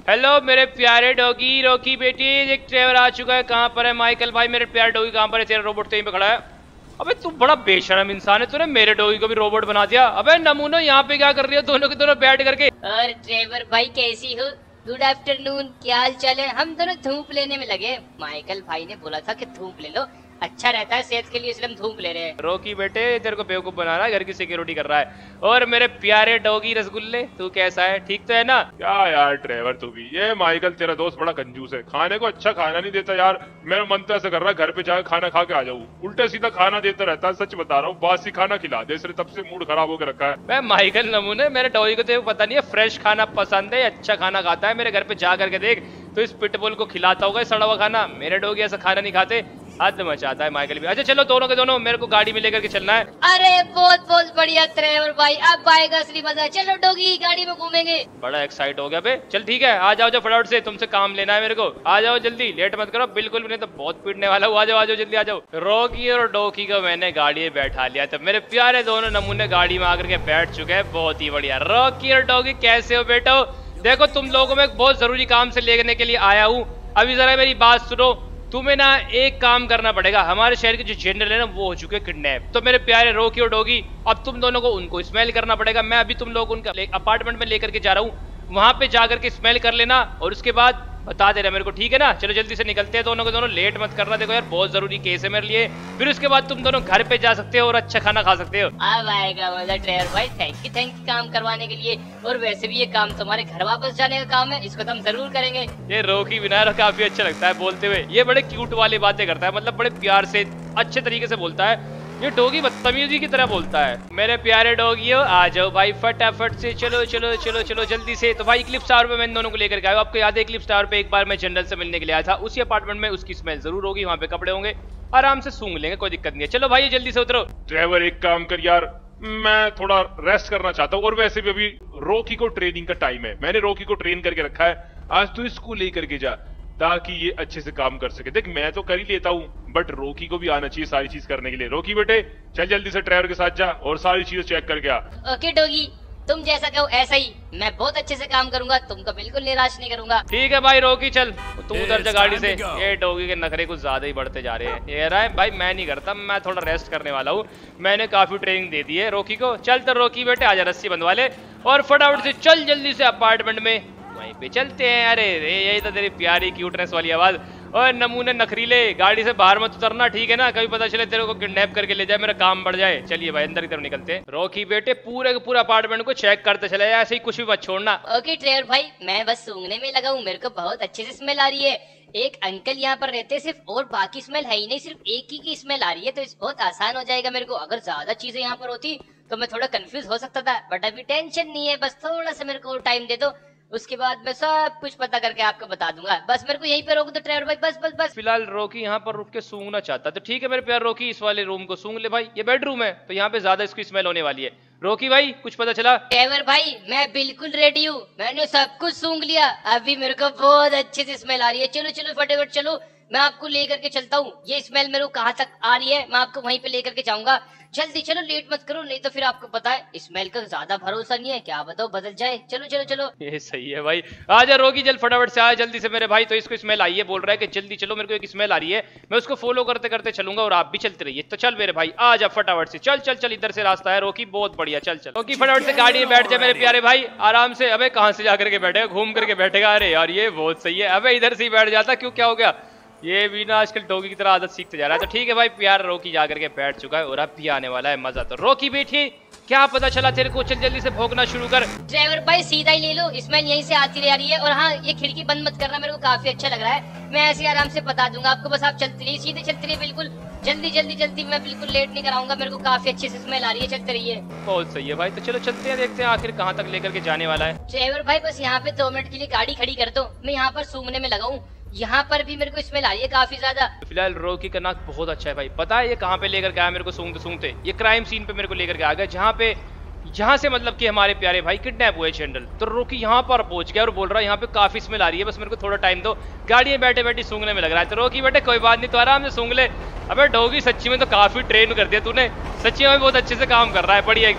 हेलो मेरे प्यारे डॉगी, रॉकी बेटी, एक ट्रेवर आ चुका है। कहाँ पर है माइकल भाई? मेरे प्यारे डॉगी कहाँ पर है? तेरा रोबोट तो यहीं पे खड़ा है। अबे तू बड़ा बेशरम इंसान है, तूने मेरे डॉगी को भी रोबोट बना दिया। अबे नमूनो यहाँ पे क्या कर रही हो दोनों के दोनों बैठ करके? और ट्रेवर भाई कैसी हो? गुड आफ्टरनून, क्या हाल चाल है? हम दोनों धूप लेने में लगे। माइकल भाई ने बोला था कि धूप ले लो, अच्छा रहता है सेहत के लिए, इसलिए हम धूप ले रहे हैं। रॉकी बेटे तेरे को बेवकूफ बना रहा है, घर की सिक्योरिटी कर रहा है। और मेरे प्यारे डॉगी रसगुल्ले, तू कैसा है? ठीक तो है ना? क्या यार ट्रेवर तू भी, ये माइकल तेरा दोस्त बड़ा कंजूस है, खाने को अच्छा खाना नहीं देता यार। मेरा मन तो ऐसा कर रहा है घर पे जाकर खाना खा के आ जाऊँ, उल्टे सीधा खाना देता रहता है। सच बता रहा हूँ, बासी खाना खिला दे, इसलिए तब से मूड खराब होकर रखा है। मैं माइकल नमूने, मेरे डॉगी को तो पता नहीं है फ्रेश खाना पसंद है, अच्छा खाना खाता है। मेरे घर पे जा करके देख, तो इस पिटबुल को खिलाता होगा सड़ा हुआ खाना। मेरे डॉगी ऐसा खाना नहीं खाते, हद मचाता है माइकल भी। अच्छा चलो दोनों के दोनों, मेरे को गाड़ी में लेकर के चलना है। अरे बहुत बहुत बढ़िया ट्रेवर भाई, अब आएगा असली मजा। चलो डॉगी गाड़ी में घूमेंगे। बड़ा एक्साइट हो गया बे। चल ठीक है, आ जाओ जाओ फटाफट से, तुमसे काम लेना है मेरे को। आ जाओ जल्दी, लेट मत करो बिल्कुल भी, नहीं तो बहुत पीटने वाला हूँ। आ जाओ आ जाओ जल्दी आ जाओ। रॉकी और डॉकी को मैंने गाड़ी में बैठा लिया, तो मेरे प्यारे दोनों नमूने गाड़ी में आकर के बैठ चुके हैं। बहुत ही बढ़िया। रॉकी और डॉगी कैसे हो बेटो? देखो तुम लोगों में एक बहुत जरूरी काम से लेने के लिए आया हूँ। अभी जरा मेरी बात सुनो। तुम्हें ना एक काम करना पड़ेगा। हमारे शहर के जो जनरल है ना वो हो चुके हैं किडनैप। तो मेरे प्यारे रॉकी और डॉगी, अब तुम दोनों को उनको स्मेल करना पड़ेगा। मैं अभी तुम लोग उनका अपार्टमेंट में लेकर के जा रहा हूँ, वहां पे जाकर के स्मेल कर लेना और उसके बाद बता देना मेरे को, ठीक है ना? चलो जल्दी से निकलते हैं दोनों के दोनों, लेट मत करना। देखो यार बहुत जरूरी केस है मेरे लिए। फिर उसके बाद तुम दोनों घर पे जा सकते हो और अच्छा खाना खा सकते हो। अब आएगा मजा ट्रेवर भाई, थैंक यू थैंक यू काम करवाने के लिए। और वैसे भी ये काम तुम्हारे घर वापस जाने का काम है, इसको तो हम जरूर करेंगे। ये रॉकी बिना काफी अच्छा लगता है बोलते हुए। ये बड़े क्यूट वाली बातें करता है, मतलब बड़े प्यार से अच्छे तरीके से बोलता है। ये डॉगी बदतमीजी की तरह बोलता है। मेरे प्यारे डॉगियों आ जाओ भाई फटाफट से, चलो चलो चलो चलो जल्दी से। तो भाई इक्लिप्स टावर पे मैं इन दोनों को लेकर के आया। आपको याद है इक्लिप्स टावर पे एक बार मैं जनरल से मिलने के लिए आया था। उसी अपार्टमेंट में उसकी स्मेल जरूर होगी, वहाँ पे कपड़े होंगे, आराम से सूंघ लेंगे, कोई दिक्कत नहीं है। चलो भाई जल्दी से उतरो। ड्राइवर एक काम कर यार, मैं थोड़ा रेस्ट करना चाहता हूँ। और वैसे भी अभी रॉकी को ट्रेनिंग का टाइम है, मैंने रॉकी को ट्रेन करके रखा है। आज तू इसको लेकर के जा ताकि ये अच्छे से काम कर सके। देख मैं तो कर ही लेता हूँ, बट रॉकी को भी आना चाहिए सारी चीज करने के लिए। रॉकी बेटे चल जल्दी से ड्राइवर के साथ जा और सारी चीजें चेक करके आ। ओके डॉगी, तुम जैसा कहो ऐसा ही, मैं बहुत अच्छे से काम करूंगा, तुमको बिल्कुल निराश नहीं करूंगा। ठीक है भाई रॉकी चल, तू उधर जा गाड़ी से। ये डॉगी के नखरे कुछ ज्यादा ही बढ़ते जा रहे हैं। ये रहा है भाई, मैं नहीं करता, मैं थोड़ा रेस्ट करने वाला हूँ। मैंने काफी ट्रेनिंग दे दी है रॉकी को। चल तो रॉकी बेटे आजा, रस्सी बंधवा ले और फटाफट से चल जल्दी से अपार्टमेंट में, वहीं पे चलते हैं। अरे रे यही तो तेरी प्यारी क्यूटनेस वाली आवाज। और नमूने नखरीले, गाड़ी से बाहर मत उतरना ठीक है ना? कभी पता चले तेरे को किडनैप करके ले जाए, मेरा काम बढ़ जाए। चलिए भाई अंदर की तरफ निकलते हैं। रॉकी बेटे पूरे के पूरा अपार्टमेंट को चेक करते चले, ऐसे ही कुछ भी मत छोड़ना। ओके ट्रेवर भाई, मैं बस सूंघने में लगा हूँ, मेरे को बहुत अच्छे से स्मेल आ रही है। एक अंकल यहाँ पर रहते सिर्फ, और बाकी स्मेल है ही नहीं, सिर्फ एक ही की स्मेल आ रही है। तो इस बहुत आसान हो जाएगा मेरे को। अगर ज्यादा चीजें यहाँ पर होती तो मैं थोड़ा कंफ्यूज हो सकता था, बट अभी टेंशन नहीं है। बस थोड़ा सा मेरे को टाइम दे दो, उसके बाद मैं सब कुछ पता करके आपको बता दूंगा। बस मेरे को यहीं पे रोक दो ट्रेवर भाई, बस बस बस। फिलहाल रॉकी यहाँ पर रुक के सूंघना चाहता, तो ठीक है मेरे प्यार रॉकी, इस वाले रूम को सूंघ ले भाई। ये बेडरूम है तो यहाँ पे ज्यादा इसकी स्मेल होने वाली है। रॉकी भाई कुछ पता चला? ट्रेवर भाई मैं बिल्कुल रेडी हूँ, मैंने सब कुछ सूंघ लिया। अभी मेरे को बहुत अच्छे से स्मेल आ रही है। चलो चलो फटाफट चलो, मैं आपको लेकर के चलता हूँ। ये स्मेल मेरे को कहाँ तक आ रही है मैं आपको वहीं पे लेकर के जाऊंगा। जल्दी चलो, लेट मत करो, नहीं तो फिर आपको पता है स्मेल का ज्यादा भरोसा नहीं है, क्या बताओ बदल जाए। चलो चलो चलो। ये सही है भाई, आजा रॉकी जल्द फटाफट से आ जल्दी से मेरे भाई। तो इसको स्मेल आई है, बोल रहा है कि जल्दी चलो, मेरे को एक स्मेल आ रही है। मैं उसको फॉलो करते करते चलूंगा और आप भी चलते रहिए। तो चल मेरे भाई आजा फटाफट से, चल चल चल, इधर से रास्ता है रॉकी, बहुत बढ़िया। चल चल रॉकी फटाफट से गाड़ी में बैठ जाए मेरे प्यारे भाई, आराम से। अबे कहाँ से जाकर के बैठेगा, घूम करके बैठेगा। अरे यार ये बहुत सही है। अबे इधर से ही बैठ जाता, क्यों क्या हो गया? ये भी ना आजकल डॉगी की तरह आदत सीखते जा रहा है। तो ठीक है भाई, प्यार रॉकी जाकर के बैठ चुका है और अब भी आने वाला है मजा। तो रॉकी बेटी क्या पता चला तेरे को? चल जल्दी से भोगना शुरू कर। ड्राइवर भाई सीधा ही ले लो, स्मेल यहीं से आती रह रही है। और हाँ ये खिड़की बंद मत करना, मेरे को काफी अच्छा लग रहा है। मैं ऐसे आराम से बता दूंगा आपको, बस आप चलते रहिए, सीधे चलते रहिए बिल्कुल। जल्दी जल्दी जल्दी, मैं बिल्कुल लेट नहीं कराऊंगा। मेरे को काफी अच्छी से स्मेल आ रही है, चलते रहिए। बहुत सही है भाई, तो चलो चलते हैं, देखते हैं आखिर कहाँ तक लेकर के जाने वाला है। ड्राइवर भाई बस यहाँ पे दो मिनट के लिए गाड़ी खड़ी कर दो, मैं यहाँ पर सूंघने में लगा हूँ। यहाँ पर भी मेरे को स्मेल आ रही है काफी ज्यादा। फिलहाल रॉकी का नाक बहुत अच्छा है भाई। पता है ये कहाँ पे लेकर के आया मेरे को सूंघते सूंघते? ये क्राइम सीन पे मेरे को लेकर के आ गया, जहाँ पे जहाँ से मतलब कि हमारे प्यारे भाई किडनैप हुए जनरल। तो रॉकी यहाँ पर पहुंच गया और बोल रहा है यहाँ पे काफी स्मेल आ रही है, बस मेरे को थोड़ा टाइम दो। गाड़ी में बैठे बैठे सूंघने में लग रहा है। तो रॉकी बेटे कोई बात नहीं, तो आराम से सूंघ ले। अबे डॉगी सच्ची में तो काफी ट्रेन कर दिया तूने, सच्ची में बहुत अच्छे से काम कर रहा है, बढ़िया एकदम।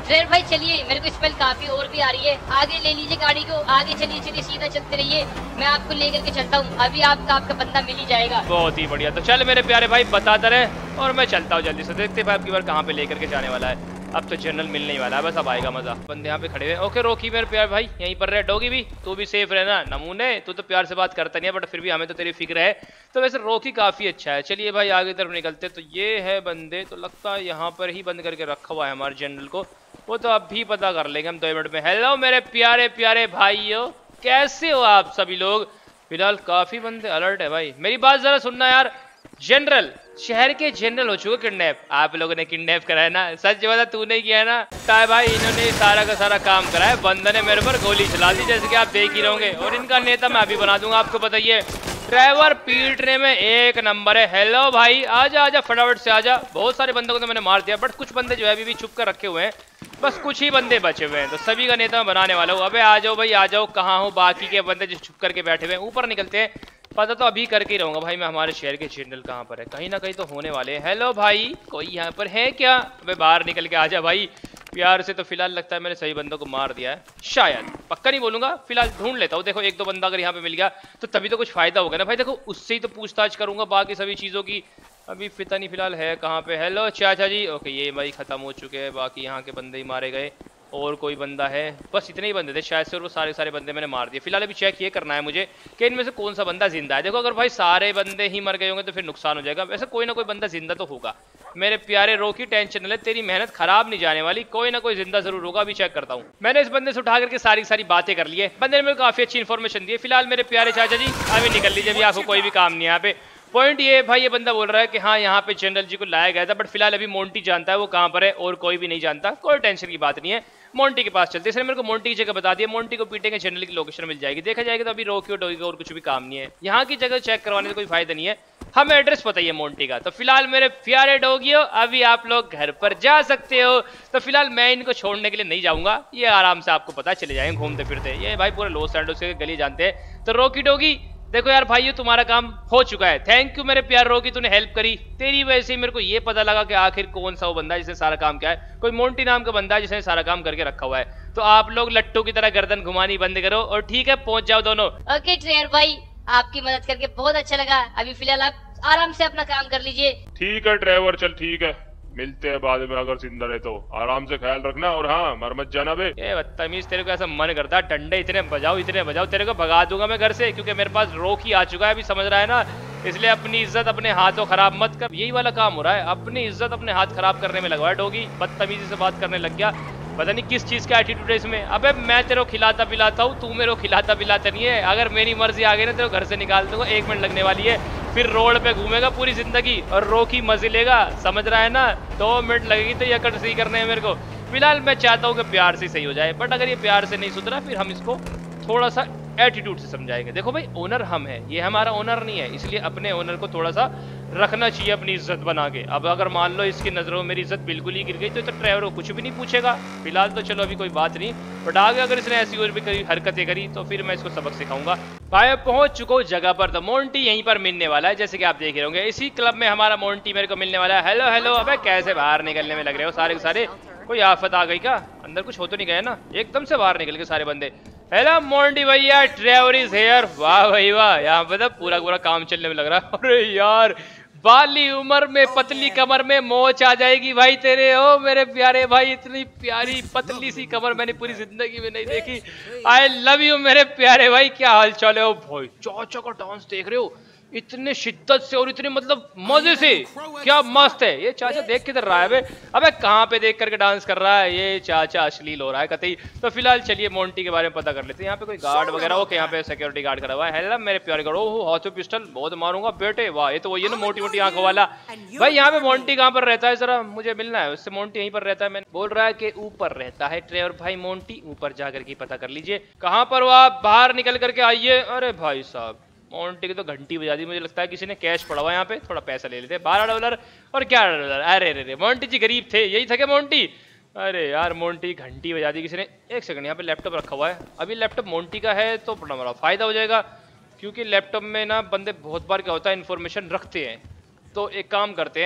ड्राइवर भाई चलिए, मेरे को स्मेल काफी और भी आ रही है, आगे ले लीजिए गाड़ी को, आगे चलिए चलिए सीधा चलते रहिए, मैं आपको लेकर के चलता हूँ, अभी आपका आपका बंदा मिल ही जाएगा। बहुत ही बढ़िया, तो चल मेरे प्यारे भाई बताते रहे और मैं चलता हूँ जल्दी से, देखते हैं आपकी बार कहाँ पे लेकर के जाने वाला है। अब तो जनरल मिलने ही वाला है, बस अब आएगा मजा। बंदे यहाँ पे खड़े हुए, ओके रोकी मेरे प्यार भाई, यहीं पर रह। डॉगी भी तू भी सेफ रहना, नमूने तू तो प्यार से बात करता नहीं है, बट फिर भी हमें तो तेरी फिक्र है। तो वैसे रोकी काफी अच्छा है। चलिए भाई आगे तरफ निकलते। तो ये है बंदे, तो लगता है यहाँ पर ही बंद करके रखा हुआ है हमारे जनरल को, वो तो अब भी पता कर लेंगे हम दो मिनट में। हेलो मेरे प्यारे प्यारे भाइयों, कैसे हो आप सभी लोग? फिलहाल काफी बंदे अलर्ट है भाई। मेरी बात जरा सुनना यार, जनरल शहर के जनरल हो चुके किडनैप, आप लोगों ने किडनैप करा है ना? सच बता तूने किया है ना? ताए भाई इन्होंने सारा का सारा काम करा है, बंदे ने मेरे पर गोली चला दी जैसे कि आप देख ही रहोगे, और इनका नेता मैं अभी बना दूंगा, आपको बताइए। ड्राइवर पीटने में एक नंबर है। हेलो भाई आजा आजा फटाफट से आजा। बहुत सारे बंदों को तो मैंने मार दिया, बट कुछ बंदे जो है अभी भी छुप कर रखे हुए हैं, बस कुछ ही बंदे बचे हुए हैं, तो सभी का नेता मैं बनाने वाला हूँ। अबे आ जाओ भाई आ जाओ, कहाँ हो बाकी के बंदे जो छुप करके बैठे हुए हैं? ऊपर निकलते हैं, पता तो अभी करके ही रहूंगा भाई मैं हमारे शहर के जनरल कहाँ पर है, कहीं ना कहीं तो होने वाले हैं। हेलो भाई कोई यहाँ पर है क्या? अबे बाहर निकल के आजा भाई प्यार से। तो फिलहाल लगता है मैंने सही बंदों को मार दिया है, शायद, पक्का नहीं बोलूंगा, फिलहाल ढूंढ लेता हूँ। देखो एक दो बंदा अगर यहाँ पे मिल गया तो तभी तो कुछ फायदा होगा ना भाई। देखो उससे ही तो पूछताछ करूंगा बाकी सभी चीजों की, अभी पता नहीं फिलहाल है कहाँ पे। हेलो चाचा जी, ओके ये भाई खत्म हो चुके हैं, बाकी यहाँ के बंदे ही मारे गए। और कोई बंदा है? बस इतने ही बंदे थे शायद से, और वो सारे सारे बंदे मैंने मार दिए। फिलहाल अभी चेक ये करना है मुझे कि इनमें से कौन सा बंदा जिंदा है। देखो अगर भाई सारे बंदे ही मर गए होंगे तो फिर नुकसान हो जाएगा, वैसे कोई ना कोई बंदा जिंदा तो होगा। मेरे प्यारे रोकी टेंशन न ले, तेरी मेहनत खराब नहीं जाने वाली, कोई ना कोई जिंदा जरूर होगा। अभी चेक करता हूँ। मैंने इस बंदे से उठा करके सारी सारी बातें कर ली है, बंदे ने मेरे को काफी अच्छी इन्फॉर्मेशन दी है। फिलहाल मेरे प्यारे चाचा जी अभी निकल लीजिए, अभी आपको कोई भी काम नहीं है यहाँ पे। पॉइंट ये भाई, ये बंदा बोल रहा है कि हाँ यहाँ पे जनरल जी को लाया गया था, बट फिलहाल अभी मोंटी जानता है वो कहाँ पर है, और कोई भी नहीं जानता। कोई टेंशन की बात नहीं है, मोंटी के पास चलते। इसने मेरे को मोंटी की जगह बता दिया, मोंटी को पीटेंगे जनरल की लोकेशन मिल जाएगी, देखा जाएगा। तो अभी रोकी और डोगी का और कुछ भी काम नहीं है, यहाँ की जगह चेक करवाने से कोई फायदा नहीं है, हमें एड्रेस पता ही है मोंटी का। तो फिलहाल मेरे प्यारे डोगियो अभी आप लोग घर पर जा सकते हो। तो फिलहाल मैं इनको छोड़ने के लिए नहीं जाऊंगा, ये आराम से आपको पता चले जाएंगे घूमते फिरते। ये भाई पूरे लॉस एंजल्स के गली जानते हैं। तो रोकी डोगी देखो यार भाइयों, तुम्हारा काम हो चुका है, थैंक यू मेरे प्यार रोकी, तूने हेल्प करी। तेरी वजह से मेरे को ये पता लगा कि आखिर कौन सा वो बंदा है जिसने सारा काम किया है। कोई मोंटी नाम का बंदा है जिसने सारा काम करके रखा हुआ है। तो आप लोग लट्टू की तरह गर्दन घुमानी बंद करो और ठीक है पहुंच जाओ दोनों। ओके ड्राइवर भाई, आपकी मदद करके बहुत अच्छा लगा, अभी फिलहाल आप आराम से अपना काम कर लीजिए। ठीक है ड्राइवर, चल ठीक है, मिलते हैं बाद में, अगर जिंदा रहे तो आराम से ख्याल रखना, और हाँ मर मत जाना बे। ये बदतमीज, तेरे को ऐसा मन करता है डंडे इतने बजाओ इतने बजाओ, तेरे को भगा दूंगा मैं घर से, क्योंकि मेरे पास रोकी आ चुका है, अभी समझ रहा है ना? इसलिए अपनी इज्जत अपने हाथों खराब मत कर। यही वाला काम हो रहा है, अपनी इज्जत अपने हाथ खराब करने में लगा है डोगी, बदतमीजी से बात करने लग गया, पता नहीं किस चीज का एटीट्यूड है इसमें। अबे मैं तेरे को खिलाता पिलाता हूँ, तू मेरे को खिलाता पिलाता नहीं है। अगर मेरी मर्जी आ गई ना तेरे को घर से निकाल दूंगा, एक मिनट लगने वाली है, फिर रोड पे घूमेगा पूरी जिंदगी और रोकी मजे लेगा, समझ रहा है ना? दो मिनट लगेगी तो ये कट सही करने हैं मेरे को। फिलहाल मैं चाहता हूँ कि प्यार से सही हो जाए, बट अगर ये प्यार से नहीं सुधरा फिर हम इसको थोड़ा सा एटीट्यूड से समझाएंगे। देखो भाई ओनर हम है, ये हमारा ओनर नहीं है, इसलिए अपने ओनर को थोड़ा सा रखना चाहिए अपनी इज्जत बना के। अब अगर मान लो इसकी नजरों में मेरी इज्जत बिल्कुल ही गिर गई तो, तो ड्राइवर को कुछ भी नहीं पूछेगा। फिलहाल तो चलो अभी कोई बात नहीं, बट आगे अगर इसने ऐसी और भी कई हरकतें करी तो फिर मैं इसको सबक सिखाऊंगा। भाई पहुंच चुका हूँ जगह पर, तो मोंटी यहीं पर मिलने वाला है, जैसे कि आप देख रहे होंगे इसी क्लब में हमारा मोंटी मेरे को मिलने वाला है। हेलो हेलो, अबे कैसे बाहर निकलने में लग रहे हो सारे के सारे? कोई आफत आ गई क्या? अंदर कुछ हो तो नहीं गया ना? एकदम से बाहर निकल के सारे बंदे। हेलो मोंटी भैया, ड्राइवर इज हेयर। वाह भाई वाह, यहाँ पे तो पूरा पूरा काम चलने में लग रहा है। अरे यार बाली उम्र में पतली कमर में मोच आ जाएगी भाई तेरे। ओ मेरे प्यारे भाई, इतनी प्यारी पतली सी कमर मैंने पूरी जिंदगी में नहीं देखी। आई लव यू मेरे प्यारे भाई, क्या हाल चाल है? ओ भाई चाचा का डांस देख रहे हो, इतने शिद्दत से और इतने मतलब मजे से, क्या मस्त है। ये चाचा देख किधर रहा है बे? अबे कहाँ पे देख करके डांस कर रहा है ये चाचा? अश्लील हो रहा है कतई। तो फिलहाल चलिए मोंटी के बारे में पता कर लेते हैं। यहाँ पे कोई गार्ड वगैरह हो? यहाँ पे सिक्योरिटी गार्ड खड़ा हुआ है। हेलो मेरे प्यारे गार्ड। ओह हाथों पिस्टल, बहुत मारूंगा बेटे। वाह ये तो वही है ना मोटी मोटी आंखों वाला। भाई यहाँ पे मोंटी कहाँ पर रहता है? जरा मुझे मिलना है उससे। मोंटी यहीं पर रहता है, मैंने बोल रहा है कि ऊपर रहता है ड्राइवर भाई मोंटी, ऊपर जाकर के पता कर लीजिए कहाँ पर वो। आप बाहर निकल करके आइए। अरे भाई साहब मोंटी की तो घंटी बजा दी, मुझे लगता है किसी ने कैश पड़ा हुआ यहाँ पे, थोड़ा पैसा ले लेते। बारह डॉलर और ग्यारह डॉलर। अरे रे रे मोंटी जी गरीब थे, यही था क्या मोंटी? अरे यार मोंटी घंटी बजा दी किसी ने। एक सेकंड, यहाँ पे लैपटॉप रखा हुआ है, अभी लैपटॉप मोंटी का है तो बड़ा बड़ा फायदा हो जाएगा, क्योंकि लैपटॉप में ना बंदे बहुत बार क्या होता है इन्फॉर्मेशन रखते हैं। तो एक काम करते हैं,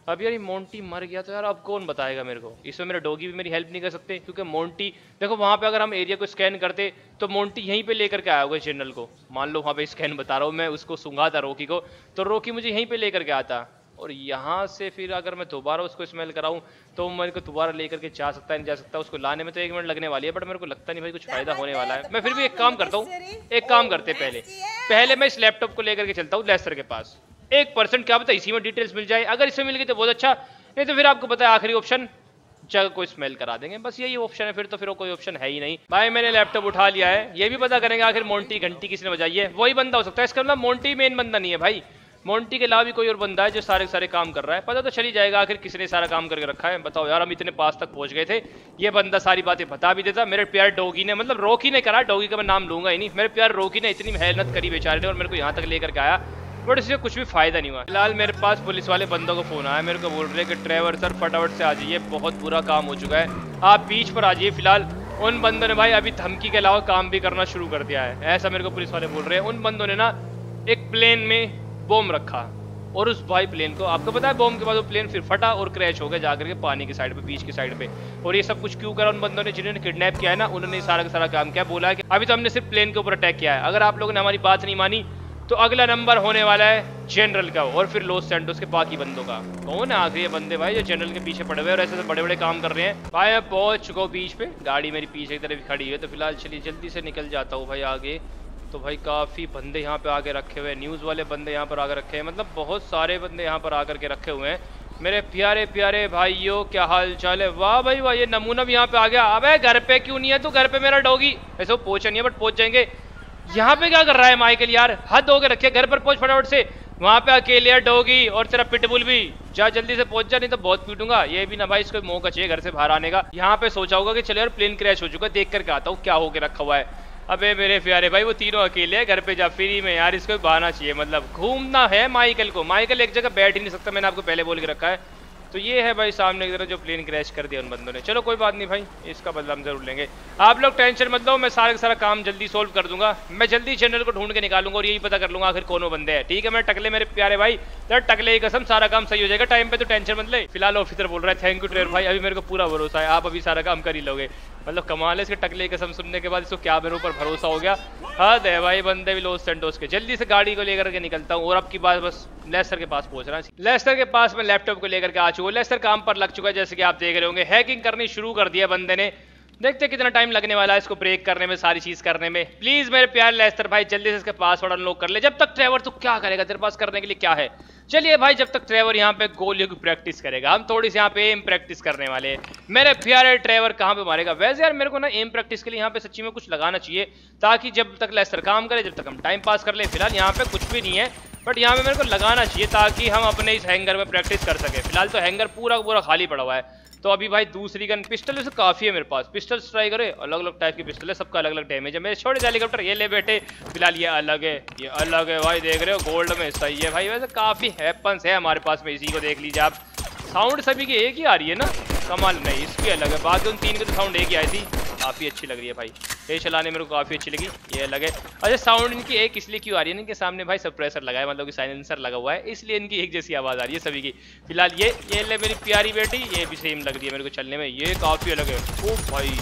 अब यार ये मोंटी मर गया तो यार अब कौन बताएगा मेरे को? इसमें मेरे डॉगी भी मेरी हेल्प नहीं कर सकते क्योंकि मोंटी देखो वहां पे अगर हम एरिया को स्कैन करते तो मोंटी यहीं पे लेकर के आया होगा जनरल को। मान लो वहां पे स्कैन बता रहा हूँ मैं, उसको सूंघा था रॉकी को, तो रॉकी मुझे यहीं पे लेकर के आता और यहाँ से फिर अगर मैं दोबारा उसको स्मेल कराऊं तो मेरे को दोबारा लेकर के जा सकता है नहीं जा सकता। उसको लाने में तो एक मिनट लगने वाली है, बट मेरे को लगता नहीं भाई कुछ फायदा होने वाला है। मैं फिर भी एक काम करता हूँ, एक काम करते पहले पहले मैं इस लैपटॉप को लेकर के चलता हूँ लेस्टर के पास। एक परसेंट क्या पता इसी में डिटेल्स मिल जाए, अगर इसमें मिल गई तो बहुत अच्छा, नहीं तो फिर आपको पता है आखिरी ऑप्शन जगह को स्मेल करा देंगे, बस यही ऑप्शन है। फिर तो फिर कोई ऑप्शन है ही नहीं भाई। मैंने लैपटॉप उठा लिया है, ये भी पता करेंगे आखिर मोंटी घंटी किसने बजाई है। वही बंदा हो सकता है, इसका मतलब मोंटी मेन बंदा नहीं है भाई। मोंटी के अलावा भी कोई और बंदा है जो सारे सारे काम कर रहा है, पता तो चल ही जाएगा आखिर किसने सारा काम करके रखा है। बताओ यार हम इतने पास तक पहुंच गए थे, ये बंदा सारी बातें बता भी देता। मेरे प्यार डॉगी ने, मतलब रॉकी ने करा, डॉगी का मैं नाम लूंगा ही नहीं, मेरे प्यार रॉकी ने इतनी मेहनत करी बेचारे ने और मेरे को यहाँ तक लेकर के आया, बट इससे कुछ भी फायदा नहीं हुआ। फिलहाल मेरे पास पुलिस वाले बंदों को फोन आया, मेरे को बोल रहे कि ट्रेवर सर फटाफट से आ जाइए, बहुत बुरा काम हो चुका है, आप बीच पर आ जाइए। फिलहाल उन बंदों ने भाई अभी धमकी के अलावा काम भी करना शुरू कर दिया है, ऐसा मेरे को पुलिस वाले बोल रहे हैं। उन बंदों ने ना एक प्लेन में बॉम्ब रखा और उस भाई प्लेन को, आपको पता है बॉम्ब के बाद वो प्लेन फिर फटा और क्रैश हो गया जाकर के पानी की साइड पे, बीच की साइड पे। और ये सब कुछ क्यों करा उन बंदों ने जिन्होंने किडनैप किया है ना, उन्होंने सारा का सारा काम किया। बोला है कि अभी तो हमने सिर्फ प्लेन के ऊपर अटैक किया है, अगर आप लोगों ने हमारी बात नहीं मानी तो अगला नंबर होने वाला है जनरल का और फिर लॉस सैंटोस के बाकी बंदों का। कौन है आखिर ये बंदे भाई जो जनरल के पीछे पड़े हुए और ऐसे बड़े बड़े काम कर रहे हैं। भाई मैं पहुंच चुका हूँ बीच पे, गाड़ी मेरी पीछे की तरफ खड़ी है, तो फिलहाल चलिए जल्दी से निकल जाता हूँ भाई आगे। तो भाई काफ़ी बंदे यहाँ पे आके रखे हुए हैं, न्यूज़ वाले बंदे यहाँ पर आकर रखे हैं, मतलब बहुत सारे बंदे यहाँ पर आकर के रखे हुए हैं। मेरे प्यारे प्यारे भाइयों क्या हाल चाल है? वाह भाई वाह, ये नमूना भी यहाँ पे आ गया। अबे घर पे क्यों नहीं है तू? घर पे मेरा डॉगी, ऐसे वो पहुंचा नहीं है बट पहुंच जाएंगे। यहाँ पे क्या कर रहा है माइकल यार, हद हो के रखे, घर पर पहुंच फटाफट से। वहाँ पे अकेले है डॉगी और तेरा पिटबुल भी, जा जल्दी से पहुंच जा नहीं तो बहुत पीटूंगा। ये भी ना भाई इसको मौका चाहिए घर से बाहर आने का। यहाँ पे सोचा होगा कि चलो यार प्लेन क्रैश हो चुका है, देख करके आता हूँ क्या होके रखा हुआ है। अबे मेरे प्यारे भाई वो तीनों अकेले है, घर पे जा फ्री में यार, इसको बहाना चाहिए, मतलब घूमना है माइकल को। माइकल एक जगह बैठ ही नहीं सकता, मैंने आपको पहले बोल के रखा है। तो ये है भाई सामने की तरफ जो प्लेन क्रैश कर दिया उन बंदों ने। चलो कोई बात नहीं भाई, इसका बदला हम जरूर लेंगे, आप लोग टेंशन मत लो, मैं सारा का सारा काम जल्दी सोल्व कर दूंगा। मैं जल्दी जनरल को ढूंढ के निकालूंगा और यही पता कर लूंगा आखिर कौन वो बंदे हैं। ठीक है मैं टकले मेरे प्यारे भाई, तो टकले ही कसम सारा काम सही हो जाएगा टाइम पे, तो टेंशन मत ले। फिलहाल ऑफिसर बोल रहा है थैंक यू ट्रेवर भाई, अभी मेरे को पूरा भरोसा है आप अभी सारा काम कर ही लोगे। मतलब कमाल है इसके टकले कसम सुनने के बाद इसको क्या मेरे ऊपर भरोसा हो गया। हद है भाई, बंदे भी लॉस सैंटोस के। जल्दी से गाड़ी को लेकर के निकलता हूँ और अब की बात बस लेस्टर के पास पहुंच रहा है। लेस्टर के पास मैं लैपटॉप को लेकर के आ चुका हूँ, लेस्टर काम पर लग चुका है जैसे कि आप देख रहे होंगे। हैकिंग करनी शुरू कर दिया बंदे ने, देखते कितना टाइम लगने वाला है इसको ब्रेक करने में, सारी चीज करने में। प्लीज मेरे प्यार लेस्टर भाई जल्दी से इसके पासवर्ड अनलॉक कर ले। जब तक ट्रेवर तू क्या करेगा, तेरे पास करने के लिए क्या है? चलिए भाई जब तक ट्रेवर यहाँ पे गोलियों की प्रैक्टिस करेगा, हम थोड़ी सी यहाँ पे एम प्रैक्टिस करने वाले हैं। मेरे प्यारे ट्रेवर कहाँ पे मारेगा? वैसे यार मेरे को ना एम प्रैक्टिस के लिए यहाँ पे सच्ची में कुछ लगाना चाहिए, ताकि जब तक लेस्टर काम करे, जब तक हम टाइम पास कर ले। फिलहाल यहाँ पे कुछ भी नहीं है, बट यहाँ पे मेरे को लगाना चाहिए ताकि हम अपने इस हैंगर में प्रैक्टिस कर सके। फिलहाल तो हैंगर पूरा पूरा खाली पड़ा हुआ है। तो अभी भाई दूसरी गन पिस्टल वैसे काफी है मेरे पास, पिस्टल ट्राई करे, अलग अलग टाइप की पिस्टल है, सबका अलग अलग डैमेज है। मेरे छोटे हेलीकॉप्टर ये ले बेटे, फिलहाल ये अलग है, ये अलग है भाई, देख रहे हो गोल्ड में सही है भाई। वैसे काफी वेपन्स है हमारे पास में, इसी को देख लीजिए आप। साउंड सभी की एक ही आ रही है ना, कमाल नहीं, इसकी अलग है, बाकी उन तीन की तो साउंड एक ही आई थी, काफी अच्छी लग रही है भाई। ये चलाने मेरे को काफी अच्छी लगी, ये अलग है। अच्छा साउंड इनकी एक इसलिए क्यों आ रही है, इनके सामने भाई सप्रेसर लगा है, मतलब कि साइलेंसर लगा हुआ है, इसलिए इनकी एक जैसी आवाज आ रही है सभी की। फिलहाल ये ये ले मेरी प्यारी बेटी, ये भी सेम लग रही है मेरे को चलने में, ये काफी अलग है। ओ भाई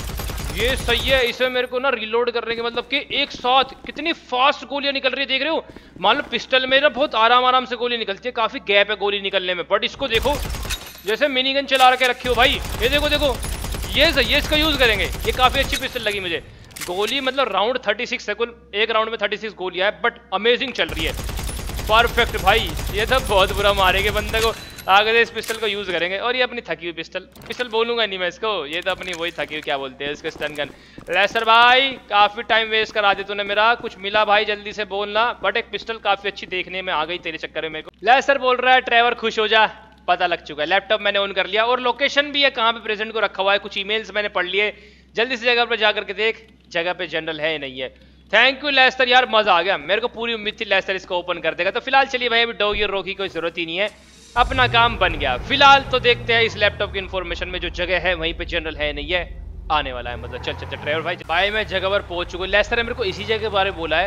ये सही है, इसमें मेरे को ना रिलोड करने के मतलब कि एक साथ कितनी फास्ट गोलियां निकल रही है, देख रहे हो। मान लो पिस्टल में ना बहुत आराम आराम से गोली निकलती है, काफी गैप है गोली निकलने में, बट इसको देखो जैसे मिनी गन चला के रखे हो भाई। ये देखो देखो ये सही है, इसका यूज करेंगे, ये काफी अच्छी पिस्टल लगी मुझे। गोली मतलब राउंड छत्तीस है कुल, एक राउंड में छत्तीस गोलियां है, बट अमेजिंग चल रही है, परफेक्ट भाई। ये तो बहुत बुरा मारेंगे बंदे को, आगे से इस पिस्टल को यूज करेंगे। और ये अपनी थकी हुई पिस्टल, पिस्टल बोलूंगा नहीं मैं इसको, ये तो अपनी वही थकी हुई क्या बोलते हैं इसको, स्टन गन। लेस्टर भाई काफी टाइम वेस्ट करा दे तूने मेरा, कुछ मिला भाई जल्दी से बोलना। बट एक पिस्टल काफी अच्छी देखने में आ गई तेरे चक्कर में मेरे को। लेस्टर बोल रहा है ट्रेवर खुश हो जा, पता लग चुका है, लैपटॉप मैंने ऑन कर लिया और लोकेशन भी है कहाँ पे प्रेजेंट को रखा हुआ है, कुछ ईमेल्स मैंने पढ़ लिए। जल्दी से जगह पर जाकर के देख जगह पे जनरल है या नहीं है। थैंक यू लेस्टर यार, मजा आ गया, मेरे को पूरी उम्मीद थी लेस्टर इसको ओपन कर देगा। तो फिलहाल चलिए भाई, अभी डॉगी और रॉकी कोई जरूरत ही नहीं है, अपना काम बन गया। फिलहाल तो देखते हैं इस लैपटॉप की इन्फॉर्मेशन में जो जगह है वहीं पे जनरल है नहीं है, आने वाला है मतलब। चल चल चल ट्रेवर भाई, भाई मैं जगह पर पहुंच चुका हूँ। लेस्टर ने मेरे को इसी जगह के बारे में बोला है,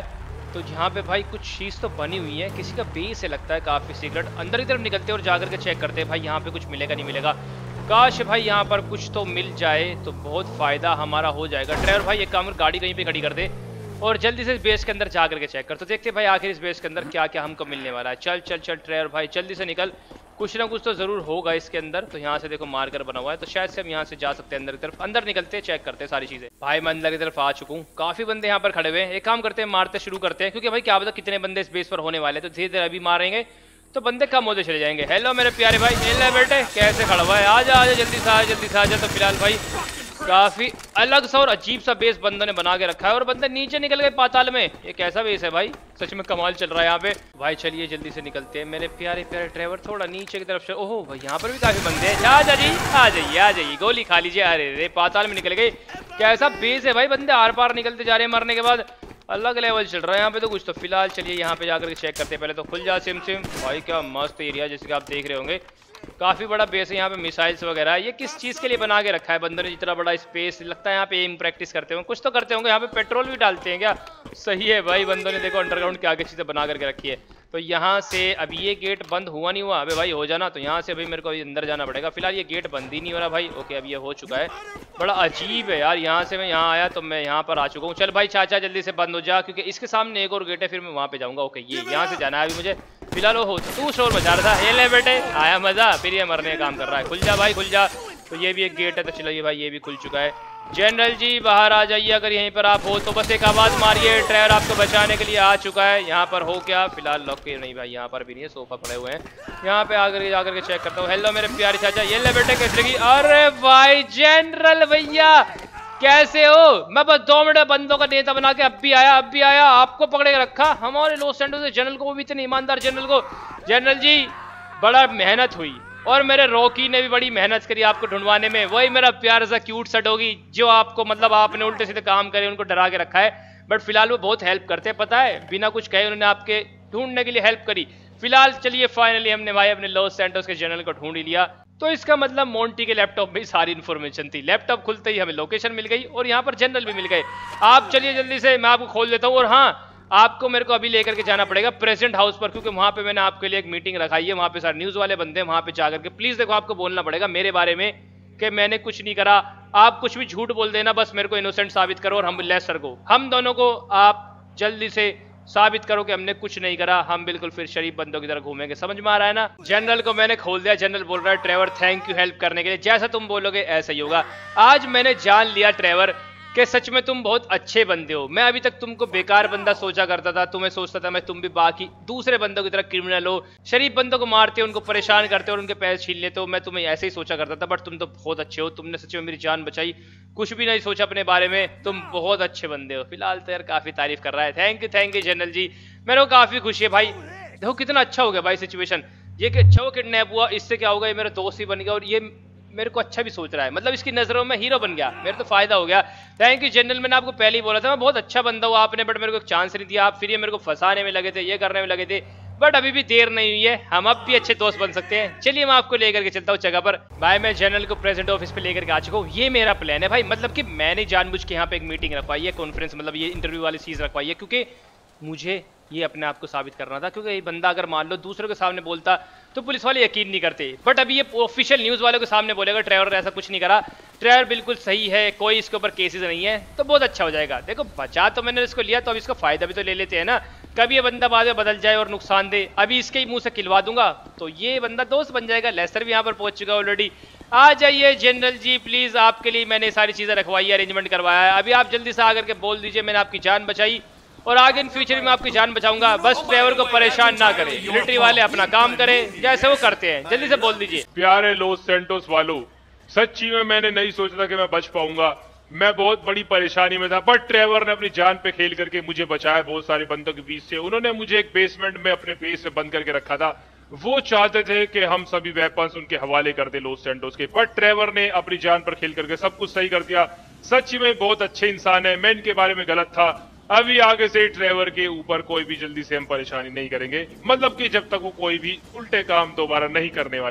तो यहाँ पे भाई कुछ चीज़ तो बनी हुई है, किसी का बेस है लगता है काफ़ी सीक्रेट। अंदर की तरफ निकलते और जाकर के चेक करते हैं भाई यहाँ पे कुछ मिलेगा नहीं मिलेगा। काश भाई यहाँ पर कुछ तो मिल जाए तो बहुत फ़ायदा हमारा हो जाएगा। ड्राइवर भाई एक काम कर, गाड़ी कहीं पे खड़ी कर दे और जल्दी से इस बेस के अंदर जा करके चेक कर। तो देखते भाई आखिर इस बेस के अंदर क्या क्या हमको मिलने वाला है। चल चल चल ड्राइवर भाई जल्दी से निकल, कुछ ना कुछ तो ज़रूर होगा इसके अंदर। तो यहाँ से देखो मार्कर बना हुआ है, तो शायद से हम यहाँ से जा सकते हैं अंदर की तरफ। अंदर निकलते चेक करते हैं सारी चीज़ें। भाई मैं अंदर की तरफ आ चुका हूँ, काफ़ी बंदे यहाँ पर खड़े हुए हैं। एक काम करते हैं, मारते शुरू करते हैं, क्योंकि भाई क्या पता कितने बंदे इस बेस पर होने वाले हैं। तो धीरे धीरे अभी मारेंगे तो बंदे कम होते चले जाएंगे। हेलो मेरे प्यारे भाई, हेलो बेटे, कैसे खड़ा हुआ है? आजा आजा जल्दी से आ जल्दी से आ जा। तो फिलहाल भाई काफी अलग सा और अजीब सा बेस बंदों ने बना के रखा है और बंदे नीचे निकल गए पाताल में। ये कैसा बेस है भाई, सच में कमाल चल रहा है यहाँ पे। भाई चलिए जल्दी से निकलते हैं मेरे प्यारे प्यारे ड्राइवर, थोड़ा नीचे की तरफ से। ओहो भाई यहाँ पर भी काफी बंदे हैं। आ जाइए आ जाइए आ जाइए, गोली खा लीजिए। अरे रे पाताल में निकल गए, कैसा बेस है भाई, बंदे आर पार निकलते जा रहे हैं मरने के बाद। अलग लेवल चल रहा है यहाँ पे तो कुछ। तो फिलहाल चलिए यहाँ पे जाकर के चेक करते हैं। पहले तो खुल जा सिम सिम। भाई क्या मस्त एरिया, जैसे कि आप देख रहे होंगे काफी बड़ा बेस है। यहाँ पे मिसाइल्स वगैरह, ये किस चीज के लिए बना के रखा है बंदर ने? जितना बड़ा स्पेस लगता है यहाँ पे एम प्रैक्टिस करते होंगे, कुछ तो करते होंगे। यहाँ पे पेट्रोल भी डालते हैं क्या? सही है भाई, बंदों ने देखो अंडरग्राउंड क्या क्या चीजें बना करके रखी है। तो यहाँ से अभी ये गेट बंद हुआ नहीं हुआ? अबे भाई हो जाना। तो यहाँ से अभी मेरे को अभी अंदर जाना पड़ेगा। फिलहाल ये गेट बंद ही नहीं हो रहा भाई। ओके अभी ये हो चुका है। बड़ा अजीब है यार, यहाँ से मैं यहाँ आया तो मैं यहाँ पर आ चुका हूँ। चल भाई चाचा जल्दी से बंद हो जा, क्योंकि इसके सामने एक और गेट है, फिर मैं वहाँ पे जाऊँगा। ओके ये यहाँ से जाना है अभी मुझे। फिलहाल हो तू शोर मचा रहा था, ये ले बेटे आया मजा, फिर ये मरने का काम कर रहा है। खुल जा भाई खुल जा। तो ये भी एक गेट है, तो चलो भाई ये भी खुल चुका है। जनरल जी बाहर आ जाइए, अगर यहीं पर आप हो तो बस एक आवाज मारिए, ड्राइवर आपको बचाने के लिए आ चुका है। यहाँ पर हो क्या? फिलहाल लॉक के नहीं भाई, यहाँ पर भी नहीं है, सोफा पड़े हुए हैं। यहाँ पे आकर के जाकर के चेक करता हूँ। हेलो मेरे प्यारे चाचा, ये ले बेटे कैसे लगी? अरे भाई जनरल भैया कैसे हो? मैं बस दो मिनट बंदों का नेता बना के अब भी आया अब भी आया, आपको पकड़े के रखा हमारे लॉस सैंटोस से जनरल को, वो भी इतने ईमानदार जनरल को। जनरल जी बड़ा मेहनत हुई और मेरे रॉकी ने भी बड़ी मेहनत करी आपको ढूंढवाने में। वही मेरा प्यार सा क्यूट सा डॉगी जो आपको मतलब आपने उल्टे सीधे काम करे उनको डरा के रखा है। बट फिलहाल वो बहुत हेल्प करते हैं, पता है, बिना कुछ कहे उन्होंने आपके ढूंढने के लिए हेल्प करी। फिलहाल चलिए फाइनली हमने भाई अपने लॉस सैंटोस के जनरल को ढूंढ ही लिया। तो इसका मतलब मोंटी के लैपटॉप में सारी इन्फॉर्मेशन थी। लैपटॉप खुलते ही हमें लोकेशन मिल गई और यहाँ पर जनरल भी मिल गए। आप चलिए जल्दी से, मैं आपको खोल देता हूँ। और हाँ, आपको मेरे को अभी लेकर के जाना पड़ेगा प्रेसिडेंट हाउस पर, क्योंकि वहाँ पे मैंने आपके लिए एक मीटिंग रखाई है। वहाँ पे सारे न्यूज़ वाले बंदे हैं, वहाँ पे जाकर के प्लीज़ देखो आपको बोलना पड़ेगा मेरे बारे में कि मैंने कुछ नहीं करा। आप कुछ भी झूठ बोल देना, बस मेरे को इनोसेंट साबित करो और हम लेस्टर को, हम दोनों को आप जल्दी से साबित करो कि हमने कुछ नहीं करा। हम बिल्कुल फिर शरीफ बंदों की तरह घूमेंगे, समझ में आ रहा है ना? जनरल को मैंने खोल दिया। जनरल बोल रहा है ट्रेवर थैंक यू हेल्प करने के लिए, जैसा तुम बोलोगे ऐसा ही होगा। आज मैंने जान लिया ट्रेवर कि सच में तुम बहुत अच्छे बंदे हो। मैं अभी तक तुमको बेकार बंदा सोचा करता था, तुम्हें सोचता था मैं तुम भी बाकी दूसरे बंदों की तरह क्रिमिनल हो, शरीफ बंदों को मारते हो, उनको परेशान करते हो और उनके पैसे छीन लेते हो। मैं तुम्हें ऐसे ही सोचा करता था, बट तुम तो बहुत अच्छे हो, तुमने सच में मेरी जान बचाई। कुछ भी नहीं सोचा अपने बारे में, तुम बहुत अच्छे बंदे हो। फिलहाल तो यार काफी तारीफ कर रहा है। Thank you thank you general ji, मेरे को काफी खुशी है भाई। देखो कितना अच्छा हो गया भाई सिचुएशन। ये कि अच्छा वो किडनैप हुआ, इससे क्या होगा, ये मेरा दोस्त ही बन गया और ये मेरे को अच्छा भी सोच रहा है, मतलब इसकी नजरों में हीरो बन गया, मेरे तो फायदा हो गया। थैंक यू जनरल, मैंने आपको पहले ही बोला था मैं बहुत अच्छा बंदा हूँ, आपने बट मेरे को एक चांस नहीं दिया। आप फिर ये मेरे को फंसाने में लगे थे, ये करने में लगे थे, बट अभी भी देर नहीं हुई है, हम अब भी अच्छे दोस्त बन सकते हैं। चलिए मैं आपको लेकर के चलता हूँ जगह पर। भाई मैं जनरल को प्रेसिडेंट ऑफिस पे लेकर के आ चुका हूँ। ये मेरा प्लान है भाई, मतलब कि मैंने जानबूझ के यहाँ पे एक मीटिंग रखवाई है, कॉन्फ्रेंस मतलब ये इंटरव्यू वाली चीज रखवाई है, क्योंकि मुझे ये अपने आप को साबित करना था। क्योंकि ये बंदा अगर मान लो दूसरों के सामने बोलता तो पुलिस वाले यकीन नहीं करते, बट अभी ये ऑफिशियल न्यूज़ वालों के सामने बोलेगा ट्रेवर ऐसा कुछ नहीं करा, ट्रेवर बिल्कुल सही है, कोई इसके ऊपर केसेस नहीं है, तो बहुत अच्छा हो जाएगा। देखो बचा तो मैंने इसको लिया, तो अब इसका फायदा भी तो ले लेते हैं ना, कभी ये बंदा बाद में बदल जाए और नुकसान दे। अभी इसके ही मुंह से खिलवा दूंगा तो ये बंदा दोस्त बन जाएगा। लेस्टर भी यहाँ पर पहुंच चुका है ऑलरेडी। आ जाइए जनरल जी प्लीज, आपके लिए मैंने सारी चीजें रखवाई है, अरेंजमेंट करवाया है। अभी आप जल्दी से आकर के बोल दीजिए मैंने आपकी जान बचाई और आगे इन फ्यूचर में आपकी जान बचाऊंगा। बस ड्राइवर को परेशान ना करें, मिलिट्री वाले अपना काम करें जैसे वो करते हैं। जल्दी से बोल दीजिए। प्यारे लॉस सैंटोस वालों, सच्ची में मैंने नहीं सोचा था कि मैं बच पाऊंगा, मैं बहुत बड़ी परेशानी में था, बट ट्रेवर ने अपनी जान पे खेल करके मुझे बचाया बहुत सारे बंदों के बीच से। उन्होंने मुझे एक बेसमेंट में अपने बेस में बंद करके रखा था, वो चाहते थे कि हम सभी वेपन्स उनके हवाले कर दे लॉस सैंटोस के, बट ट्रेवर ने अपनी जान पर खेल करके सब कुछ सही कर दिया। सच्ची में बहुत अच्छे इंसान है, मैं इनके बारे में गलत था। अभी आगे से ट्रेवर के ऊपर कोई भी जल्दी से हम परेशानी नहीं करेंगे, मतलब कि जब तक वो कोई भी उल्टे काम दोबारा नहीं करने वाले।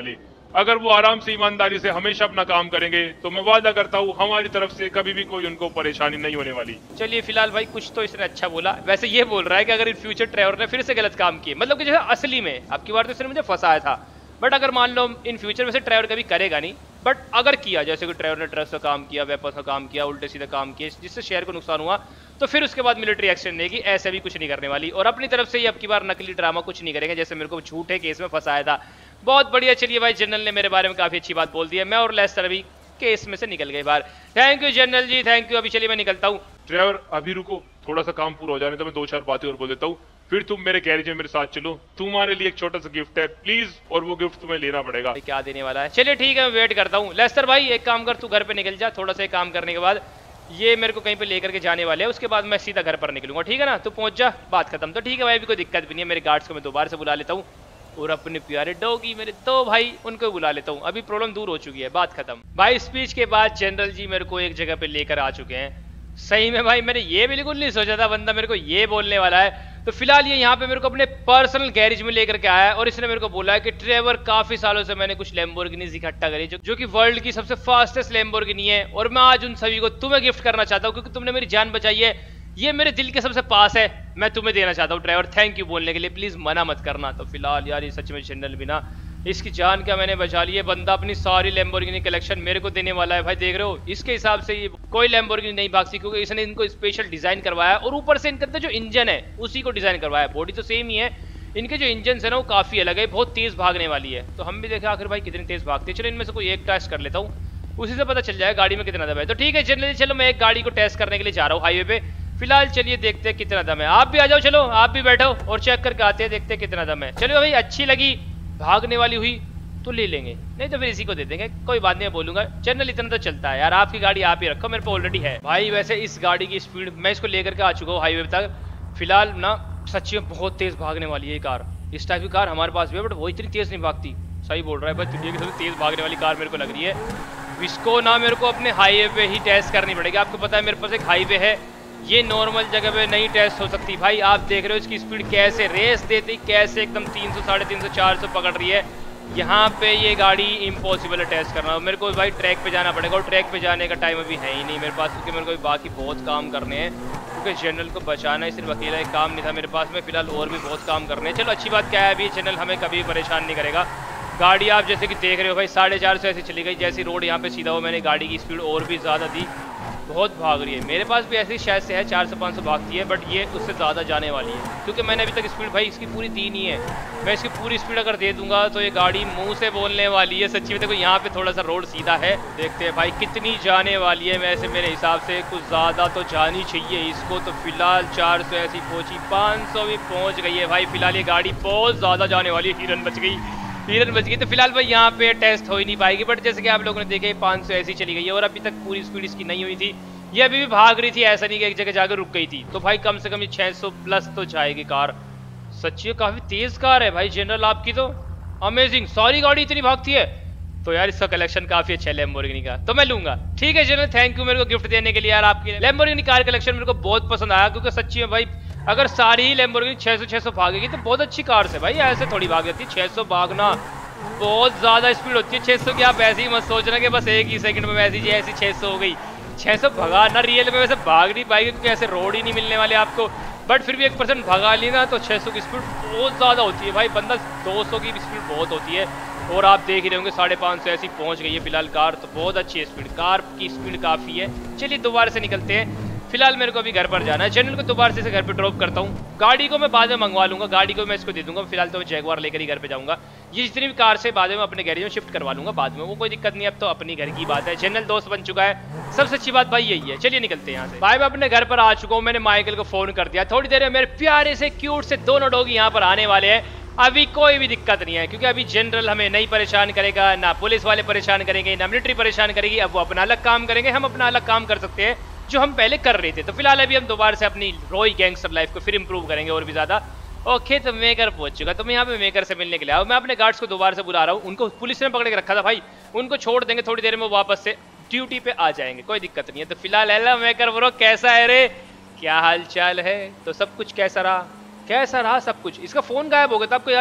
अगर वो आराम से ईमानदारी से हमेशा अपना काम करेंगे तो मैं वादा करता हूँ हमारी तरफ से कभी भी कोई उनको परेशानी नहीं होने वाली। चलिए फिलहाल भाई कुछ तो इसने अच्छा बोला। वैसे ये बोल रहा है कि अगर इन फ्यूचर ट्रेवर ने फिर से गलत काम किए, मतलब कि जो है असली में आपकी बार तो इसने मुझे फंसाया था, बट अगर मान लो इन फ्यूचर में से ट्रेवर कभी करेगा नहीं, बट अगर किया जैसे कि ट्रेवर ने ड्रग्स का काम किया, वेपन्स का काम किया, उल्टे सीधे काम किए जिससे शेयर को नुकसान हुआ, तो फिर उसके बाद मिलिट्री एक्शन लेगी। ऐसे भी कुछ नहीं करने वाली और अपनी तरफ से ही अब की बार नकली ड्रामा कुछ नहीं करेंगे जैसे मेरे को झूठे केस में फंसाया था। बहुत बढ़िया। चलिए भाई जनरल ने मेरे बारे में काफी अच्छी बात बोल दी है। मैं और लेस्टर अभी केस में से निकल गए बाहर। Thank you general ji, thank you. अभी चलिए मैं निकलता हूँ। ड्राइवर अभी रुको, थोड़ा सा काम पूरा हो जाने तो मैं दो चार बातें और बोल देता हूँ, फिर तुम मेरे गैरेज में मेरे साथ चलो। तुम्हारे लिए एक छोटा सा गिफ्ट है प्लीज, और वो गिफ्ट तुम्हें लेना पड़ेगा। क्या देने वाला है? चलिए ठीक है मैं वेट करता हूँ। लेस्टर भाई एक काम कर, तू घर पे निकल जा, थोड़ा सा काम करने के बाद ये मेरे को कहीं पे लेकर के जाने वाले हैं, उसके बाद मैं सीधा घर पर निकलूंगा, ठीक है ना? तू पहुंच जा, बात खत्म। तो ठीक है भाई, अभी कोई दिक्कत भी नहीं है। मेरे गार्ड्स को मैं दोबारा से बुला लेता हूँ और अपने प्यारे डॉगी मेरे दो भाई उनको बुला लेता हूँ। अभी प्रॉब्लम दूर हो चुकी है, बात खत्म। भाई स्पीच के बाद जनरल जी मेरे को एक जगह पे लेकर आ चुके हैं। सही में भाई मैंने ये बिल्कुल नहीं सोचा था बंदा मेरे को ये बोलने वाला है। तो फिलहाल ये यहाँ पे मेरे को अपने पर्सनल गैरेज में लेकर के आया है और इसने मेरे को बोला है कि ट्रेवर काफी सालों से मैंने कुछ लैम्बोर्गिनीज इकट्ठा करी जो, जो कि वर्ल्ड की सबसे फास्टेस्ट लैम्बोर्गिनी है, और मैं आज उन सभी को तुम्हें गिफ्ट करना चाहता हूँ क्योंकि तुमने मेरी जान बचाई है। ये मेरे दिल के सबसे पास है, मैं तुम्हें देना चाहता हूँ ट्रेवर। थैंक यू बोलने के लिए, प्लीज मना मत करना। तो फिलहाल यार ये सच में जनरल बिना इसकी जान क्या मैंने बचा ली है। बंदा अपनी सारी लैम्बोर्गिनी कलेक्शन मेरे को देने वाला है भाई, देख रहे हो। इसके हिसाब से ये कोई लैम्बोर्गिनी नहीं भाग सकती क्योंकि इसने इनको स्पेशल डिजाइन करवाया और ऊपर से इनके अंदर जो इंजन है उसी को डिजाइन करवाया। बॉडी तो सेम ही है, इनके जो इंजन है ना वो काफी अलग है, बहुत तेज भागने वाली है। तो हम भी देखे आखिर भाई कितनी तेज भागती है। चलो इनमें से कोई एक टेस्ट कर लेता हूँ, उसी से पता चल जाएगा गाड़ी में कितना दम है। तो ठीक है जनरली, चलो मैं एक गाड़ी को टेस्ट करने के लिए जा रहा हूँ हाईवे पे। फिलहाल चलिए देखते हैं कितना दम है। आप भी आ जाओ, चलो आप भी बैठो और चेक करके आते हैं, देखते हैं कितना दम है। चलो भाई अच्छी लगी, भागने वाली हुई तो ले लेंगे, नहीं तो फिर इसी को दे देंगे, कोई बात नहीं बोलूंगा। जनरल इतना तो चलता है यार, आपकी गाड़ी आप ही रखो, मेरे पे ऑलरेडी है भाई। वैसे इस गाड़ी की स्पीड मैं इसको लेकर के आ चुका हूँ हाईवे तक। फिलहाल ना सच्ची में बहुत तेज भागने वाली है ये कार। इस टाइप की कार हमारे पास भी है बट वो इतनी तेज नहीं भागती। सही बोल रहा है भाई, दुनिया की सबसे तेज भागने वाली कार मेरे को लग रही है। इसको ना मेरे को अपने हाईवे पे ही टेस्ट करनी पड़ेगी। आपको पता है मेरे पास एक हाईवे है, ये नॉर्मल जगह पे नहीं टेस्ट हो सकती भाई। आप देख रहे हो इसकी स्पीड कैसे रेस देती, कैसे एकदम तीन सौ साढ़े तीन सौ चार सौ पकड़ रही है। यहाँ पे ये गाड़ी इम्पॉसिबल है टेस्ट करना। मेरे को भाई ट्रैक पे जाना पड़ेगा और ट्रैक पे जाने का टाइम अभी है ही नहीं मेरे पास, क्योंकि मेरे को बाकी बहुत काम करने हैं, क्योंकि जनरल को बचाना ही सिर्फ अकेला एक काम नहीं था मेरे पास में। फिलहाल और भी बहुत काम करने हैं। चलो अच्छी बात क्या है, अभी जनरल हमें कभी परेशान नहीं करेगा। गाड़ी आप जैसे कि देख रहे हो भाई साढ़े चार सौ ऐसी चली गई, जैसी रोड यहाँ पे सीधा हो मैंने गाड़ी की स्पीड और भी ज़्यादा दी, बहुत भाग रही है। मेरे पास भी ऐसी शायद से है चार सौ पाँच सौ भागती है, बट ये उससे ज़्यादा जाने वाली है क्योंकि मैंने अभी तक स्पीड भाई इसकी पूरी दी नहीं है। मैं इसकी पूरी स्पीड अगर दे दूंगा तो ये गाड़ी मुंह से बोलने वाली है सच्ची में। देखो यहाँ पे थोड़ा सा रोड सीधा है, देखते हैं भाई कितनी जाने वाली है। वैसे मेरे हिसाब से कुछ ज़्यादा तो जानी चाहिए इसको। तो फिलहाल चार सौ ऐसी पहुँची, पाँच सौ भी पहुँच गई है भाई। फिलहाल ये गाड़ी बहुत ज़्यादा जाने वाली है। हिरन बच गई, हिरन बच गई। तो फिलहाल भाई यहाँ पे टेस्ट हो ही नहीं पाएगी, बट जैसे कि आप लोगों ने देखे पाँच सौ ऐसी चली गई है और अभी तक पूरी स्पीड इसकी नहीं हुई थी। ये अभी भी भाग रही थी, ऐसा नहीं कि एक जगह जाकर रुक गई थी। तो भाई कम से कम छह सौ प्लस तो जाएगी कार। सच्ची काफी तेज कार है भाई जनरल आपकी, तो अमेजिंग। सारी गाड़ी इतनी भागती है तो यार इसका कलेक्शन काफी अच्छा है लैम्बोर्गिनी का, तो मैं लूंगा। ठीक है जनरल, थैंक यू मेरे को गिफ्ट देने के लिए यार। आपकी लैम्बोर्गिनी कार कलेक्शन मेरे को बहुत पसंद आया, क्योंकि सच्ची में भाई अगर सारी ही लैम्बोर्गिनी छह सौ छह सौ भागेगी तो बहुत अच्छी कार से भाई, ऐसे थोड़ी भाग जाती है। छह सौ भागना बहुत ज्यादा स्पीड होती है। छह सौ की आप ऐसे ही मत सोचना कि बस एक ही सेकंड में ऐसी ऐसी छह सौ हो गई। छह सौ भगा ना रियल में वैसे भाग नहीं पाएगी क्योंकि ऐसे रोड ही नहीं मिलने वाले आपको, बट फिर भी एक परसेंट भगा ली ना तो छह सौ की स्पीड बहुत ज़्यादा होती है भाई। बंदा दो सौ की स्पीड बहुत होती है और आप देख ही रहे होंगे साढ़े पाँच सौ ऐसी पहुंच गई है फिलहाल कार। तो बहुत अच्छी है स्पीड, कार की स्पीड काफ़ी है। चलिए दोबारा से निकलते हैं। फिलहाल मेरे को अभी घर पर जाना है। जनरल को दोबारा से घर पे ड्रॉप करता हूँ। गाड़ी को मैं बाद में मंगवा लूंगा, गाड़ी को मैं इसको दे दूंगा। फिलहाल तो मैं जैगवार लेकर ही घर पे जाऊंगा। ये जितनी भी कार से बाद में अपने गैरेज में शिफ्ट करवा लूंगा बाद में, वो कोई दिक्कत नहीं। अब तो अपनी घर की बात है। जनरल दोस्त बन चुका है, सबसे अच्छी बात भाई यही है। चलिए निकलते हैं यहाँ से। भाई मैं अपने घर पर आ चुका हूँ। मैंने माइकल को फोन कर दिया, थोड़ी देर में मेरे प्यारे से क्यूट से दोनों डॉग यहाँ पर आने वाले हैं। अभी कोई भी दिक्कत नहीं है क्योंकि अभी जनरल हमें नहीं परेशान करेगा, ना पुलिस वाले परेशान करेंगे, ना मिलिट्री परेशान करेगी। अब वो अपना अलग काम करेंगे, हम अपना अलग काम कर सकते हैं जो हम पहले कर रहे थे। तो फिलहाल अभी हम दोबारा से अपनी रॉय गैंगस्टर लाइफ को फिर इंप्रूव करेंगे और भी ज्यादा। ओके तो मेकर पहुंच चुका, तो मैं यहाँ पे मेकर से मिलने के लिए आया। मैं अपने गार्ड्स को दोबारा से बुला रहा हूँ। उनको पुलिस ने पकड़ के रखा था भाई, उनको छोड़ देंगे थोड़ी देर में, वापस से ड्यूटी पे आ जाएंगे, कोई दिक्कत नहीं है। तो फिलहाल हेलो मेकर ब्रो, कैसा है रे, क्या हाल चाल है? तो सब कुछ कैसा रहा, कैसा रहा सब कुछ? इसका फोन गायब हो गया था, आपको याद है?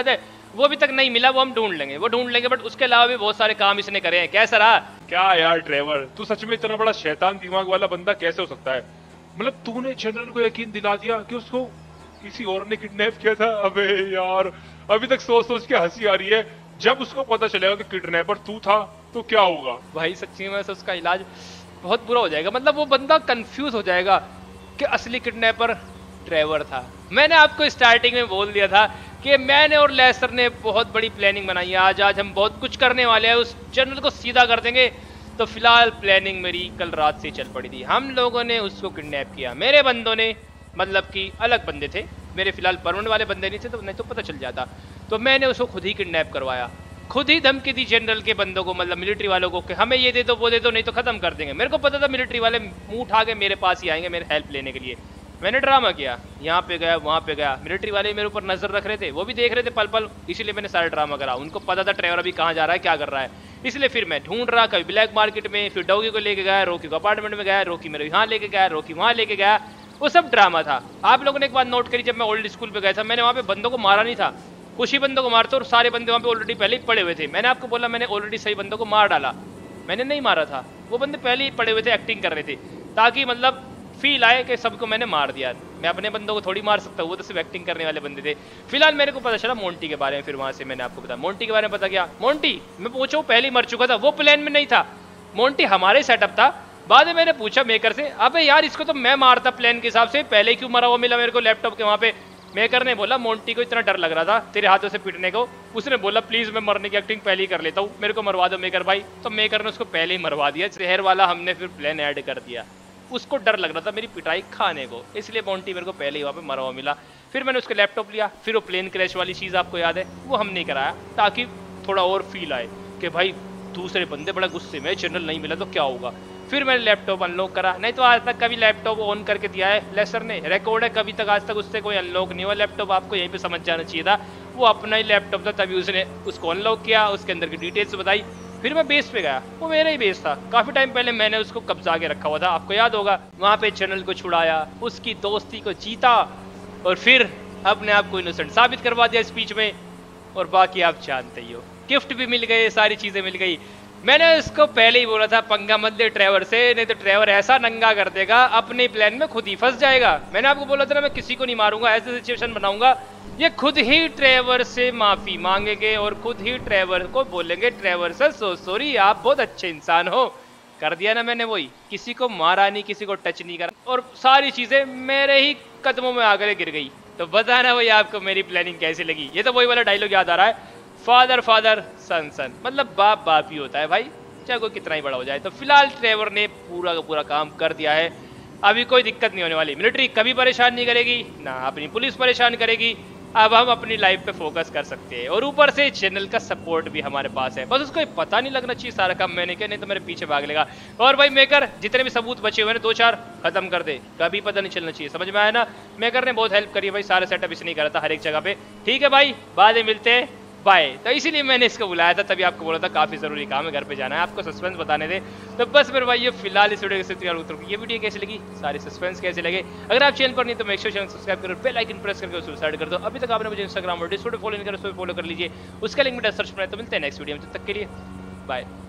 वो अभी तक नहीं मिला, वो हम ढूंढ लेंगे, वो ढूंढ लेंगे, बट उसके अलावा भी बहुत सारे काम इसने करे हैं। कैसा रहा? क्या यार ट्रेवर, तू सच में इतना बड़ा शैतान दिमाग वाला बंदा कैसे हो सकता है? मतलब तूने जनरल को यकीन दिला दिया कि उसको किसी और ने किडनैप किया था। अबे यार, अभी तक सोच सोच के हंसी आ रही है। जब उसको पता चलेगा कि किडनैपर तू था तो क्या होगा? भाई सच्ची में उसका इलाज बहुत बुरा हो जाएगा। मतलब वो बंदा कंफ्यूज हो जाएगा कि असली किडनैपर ट्रेवर था। मैंने आपको स्टार्टिंग में बोल दिया था कि मैंने और लेसर ने बहुत बड़ी प्लानिंग बनाई है। आज आज हम बहुत कुछ करने वाले हैं, उस जनरल को सीधा कर देंगे। तो फिलहाल प्लानिंग मेरी कल रात से चल पड़ी थी। हम लोगों ने उसको किडनैप किया, मेरे बंदों ने, मतलब कि अलग बंदे थे मेरे, फिलहाल परमानेंट वाले बंदे नहीं थे, तो नहीं तो पता चल जाता। तो मैंने उसको खुद ही किडनैप करवाया, खुद ही धमकी दी जनरल के बंदों को, मतलब मिलिट्री वालों को, कि हमें ये दे दो वो दे दो, नहीं तो खत्म कर देंगे। मेरे को पता था मिलिट्री वाले मुंह उठा के मेरे पास ही आएंगे मेरे हेल्प लेने के लिए। मैंने ड्रामा किया, यहाँ पे गया वहाँ पे गया, मिलिट्री वाले मेरे ऊपर नजर रख रहे थे, वो भी देख रहे थे पल पल, इसीलिए मैंने सारा ड्रामा करा। उनको पता था ट्रेवर अभी कहाँ जा रहा है, क्या कर रहा है, इसलिए फिर मैं ढूंढ रहा, कभी ब्लैक मार्केट में, फिर डॉगी को लेके गया, रोकी को अपार्टमेंट में गया, रोकी मेरे यहाँ लेके गया, रोकी वहाँ लेके गया, वो सब ड्रामा था। आप लोगों ने एक बात नोट करी, जब मैं ओल्ड स्कूल पे गया था, मैंने वहाँ पे बंदों को मारा नहीं था, कुछ ही बंदों को मारते और सारे बंदे वहाँ पे ऑलरेडी पहले ही पड़े हुए थे। मैंने आपको बोला मैंने ऑलरेडी सही बंदों को मार डाला, मैंने नहीं मारा था, वो बंदे पहले ही पड़े हुए थे, एक्टिंग कर रहे थे, ताकि मतलब फील आए कि सबको मैंने मार दिया। मैं अपने बंदों को थोड़ी मार सकता हूँ, वो तो सिर्फ एक्टिंग करने वाले बंदे थे। फिलहाल मेरे को पता चला मोंटी के बारे में, फिर वहाँ से मैंने आपको बताया मोंटी के बारे में। पता क्या मोंटी, मैं पूछा पहले ही मर चुका था, वो प्लान में नहीं था, मोंटी हमारे सेटअप था। बाद में मैंने पूछा मेकर से, अबे यार इसको तो मैं मारता प्लान के हिसाब से, पहले क्यों मरा? वो मिला मेरे को लैपटॉप के वहाँ पे। मेकर ने बोला मोंटी को इतना डर लग रहा था तेरे हाथों से पीटने को, उसने बोला प्लीज मैं मरने की एक्टिंग पहले ही कर लेता हूँ, मेरे को मरवा दो मेकर भाई। तो मेकर ने उसको पहले ही मरवा दिया। जहर वाला हमने फिर प्लान ऐड कर दिया, उसको डर लग रहा था मेरी पिटाई खाने को, इसलिए मोंटी मेरे को पहले ही वहाँ पे मरा हुआ मिला। फिर मैंने उसका लैपटॉप लिया, फिर वो प्लेन क्रैश वाली चीज़ आपको याद है, वो हमने कराया, ताकि थोड़ा और फील आए कि भाई दूसरे बंदे बड़ा गुस्से में, जनरल नहीं मिला तो क्या होगा। फिर मैंने लैपटॉप अनलॉक करा, नहीं तो आज तक कभी लैपटॉप ऑन करके दिया है लेसर ने, रिकॉर्ड है, कभी तक आज तक उससे कोई अनलॉक नहीं हुआ लैपटॉप। आपको यहीं पे समझ जाना चाहिए था, वो अपना ही लैपटॉप था, तभी उसने उसको अनलॉक किया, उसके अंदर की डिटेल्स बताई। फिर मैं बेस पे गया, वो मेरा ही बेस था, काफी टाइम पहले मैंने उसको कब्जा के रखा हुआ था, आपको याद होगा। वहाँ पे जनरल को छुड़ाया, उसकी दोस्ती को जीता, और फिर अपने आप को इनोसेंट साबित करवा दिया स्पीच में, और बाकी आप जानते ही हो, गिफ्ट भी मिल गए, सारी चीजें मिल गई। मैंने उसको पहले ही बोला था पंगा मत दे ट्रेवर से, नहीं तो ट्रेवर ऐसा नंगा कर देगा, अपने प्लान में खुद ही फंस जाएगा। मैंने आपको बोला था ना मैं किसी को नहीं मारूंगा, ऐसे सिचुएशन बनाऊंगा, ये खुद ही ट्रेवर से माफी मांगेंगे और खुद ही ट्रेवर को बोलेंगे ट्रेवर सर सो सॉरी, आप बहुत अच्छे इंसान हो। कर दिया ना मैंने वही, किसी को मारा नहीं, किसी को टच नहीं करा, और सारी चीजें मेरे ही कदमों में आकर गिर गई। तो बताना वही आपको मेरी प्लानिंग कैसी लगी। ये तो वही वाला डायलॉग याद आ रहा है, फादर फादर सन सन, मतलब बाप बाप ही होता है भाई, चाहे कोई कितना ही बड़ा हो जाए। तो फिलहाल ट्रेवर ने पूरा का पूरा काम कर दिया है, अभी कोई दिक्कत नहीं होने वाली, मिलिट्री कभी परेशान नहीं करेगी ना अपनी पुलिस परेशान करेगी। अब हम अपनी लाइफ पे फोकस कर सकते हैं, और ऊपर से चैनल का सपोर्ट भी हमारे पास है, बस उसको पता नहीं लगना चाहिए सारा काम मैंने किया, नहीं तो मेरे पीछे भाग लेगा। और भाई मेकर जितने भी सबूत बचे हुए हैं दो चार खत्म कर दे, कभी पता नहीं चलना चाहिए, समझ में आया ना। मेकर ने बहुत हेल्प करी है भाई, सारे सेटअप इसने करा था हर एक जगह पे। ठीक है भाई, बाद में मिलते हैं, बाय। तो इसीलिए मैंने इसको बुलाया था, तभी आपको बोला था काफी जरूरी काम है, घर पे जाना है, आपको सस्पेंस बताने थे। तो बस मेरे भाई ये फिलहाल इस वीडियो के ये वीडियो कैसी लगी, सारे सस्पेंस कैसे लगे, अगर आप चैनल पर नहीं तो मेक श्योर चैनल सब्सक्राइब करो, बेल आइकन प्रेस करके उसको साइड कर दो। अभी तक आपने मुझे इंस्टाग्राम और डिस्कॉर्ड फॉलो नहीं करा, उसको फॉलो कर लीजिए, उसका लिंक मैं सर्च पर है। तो मिलते हैं नेक्स्ट वीडियो में, तब तक के लिए बाय।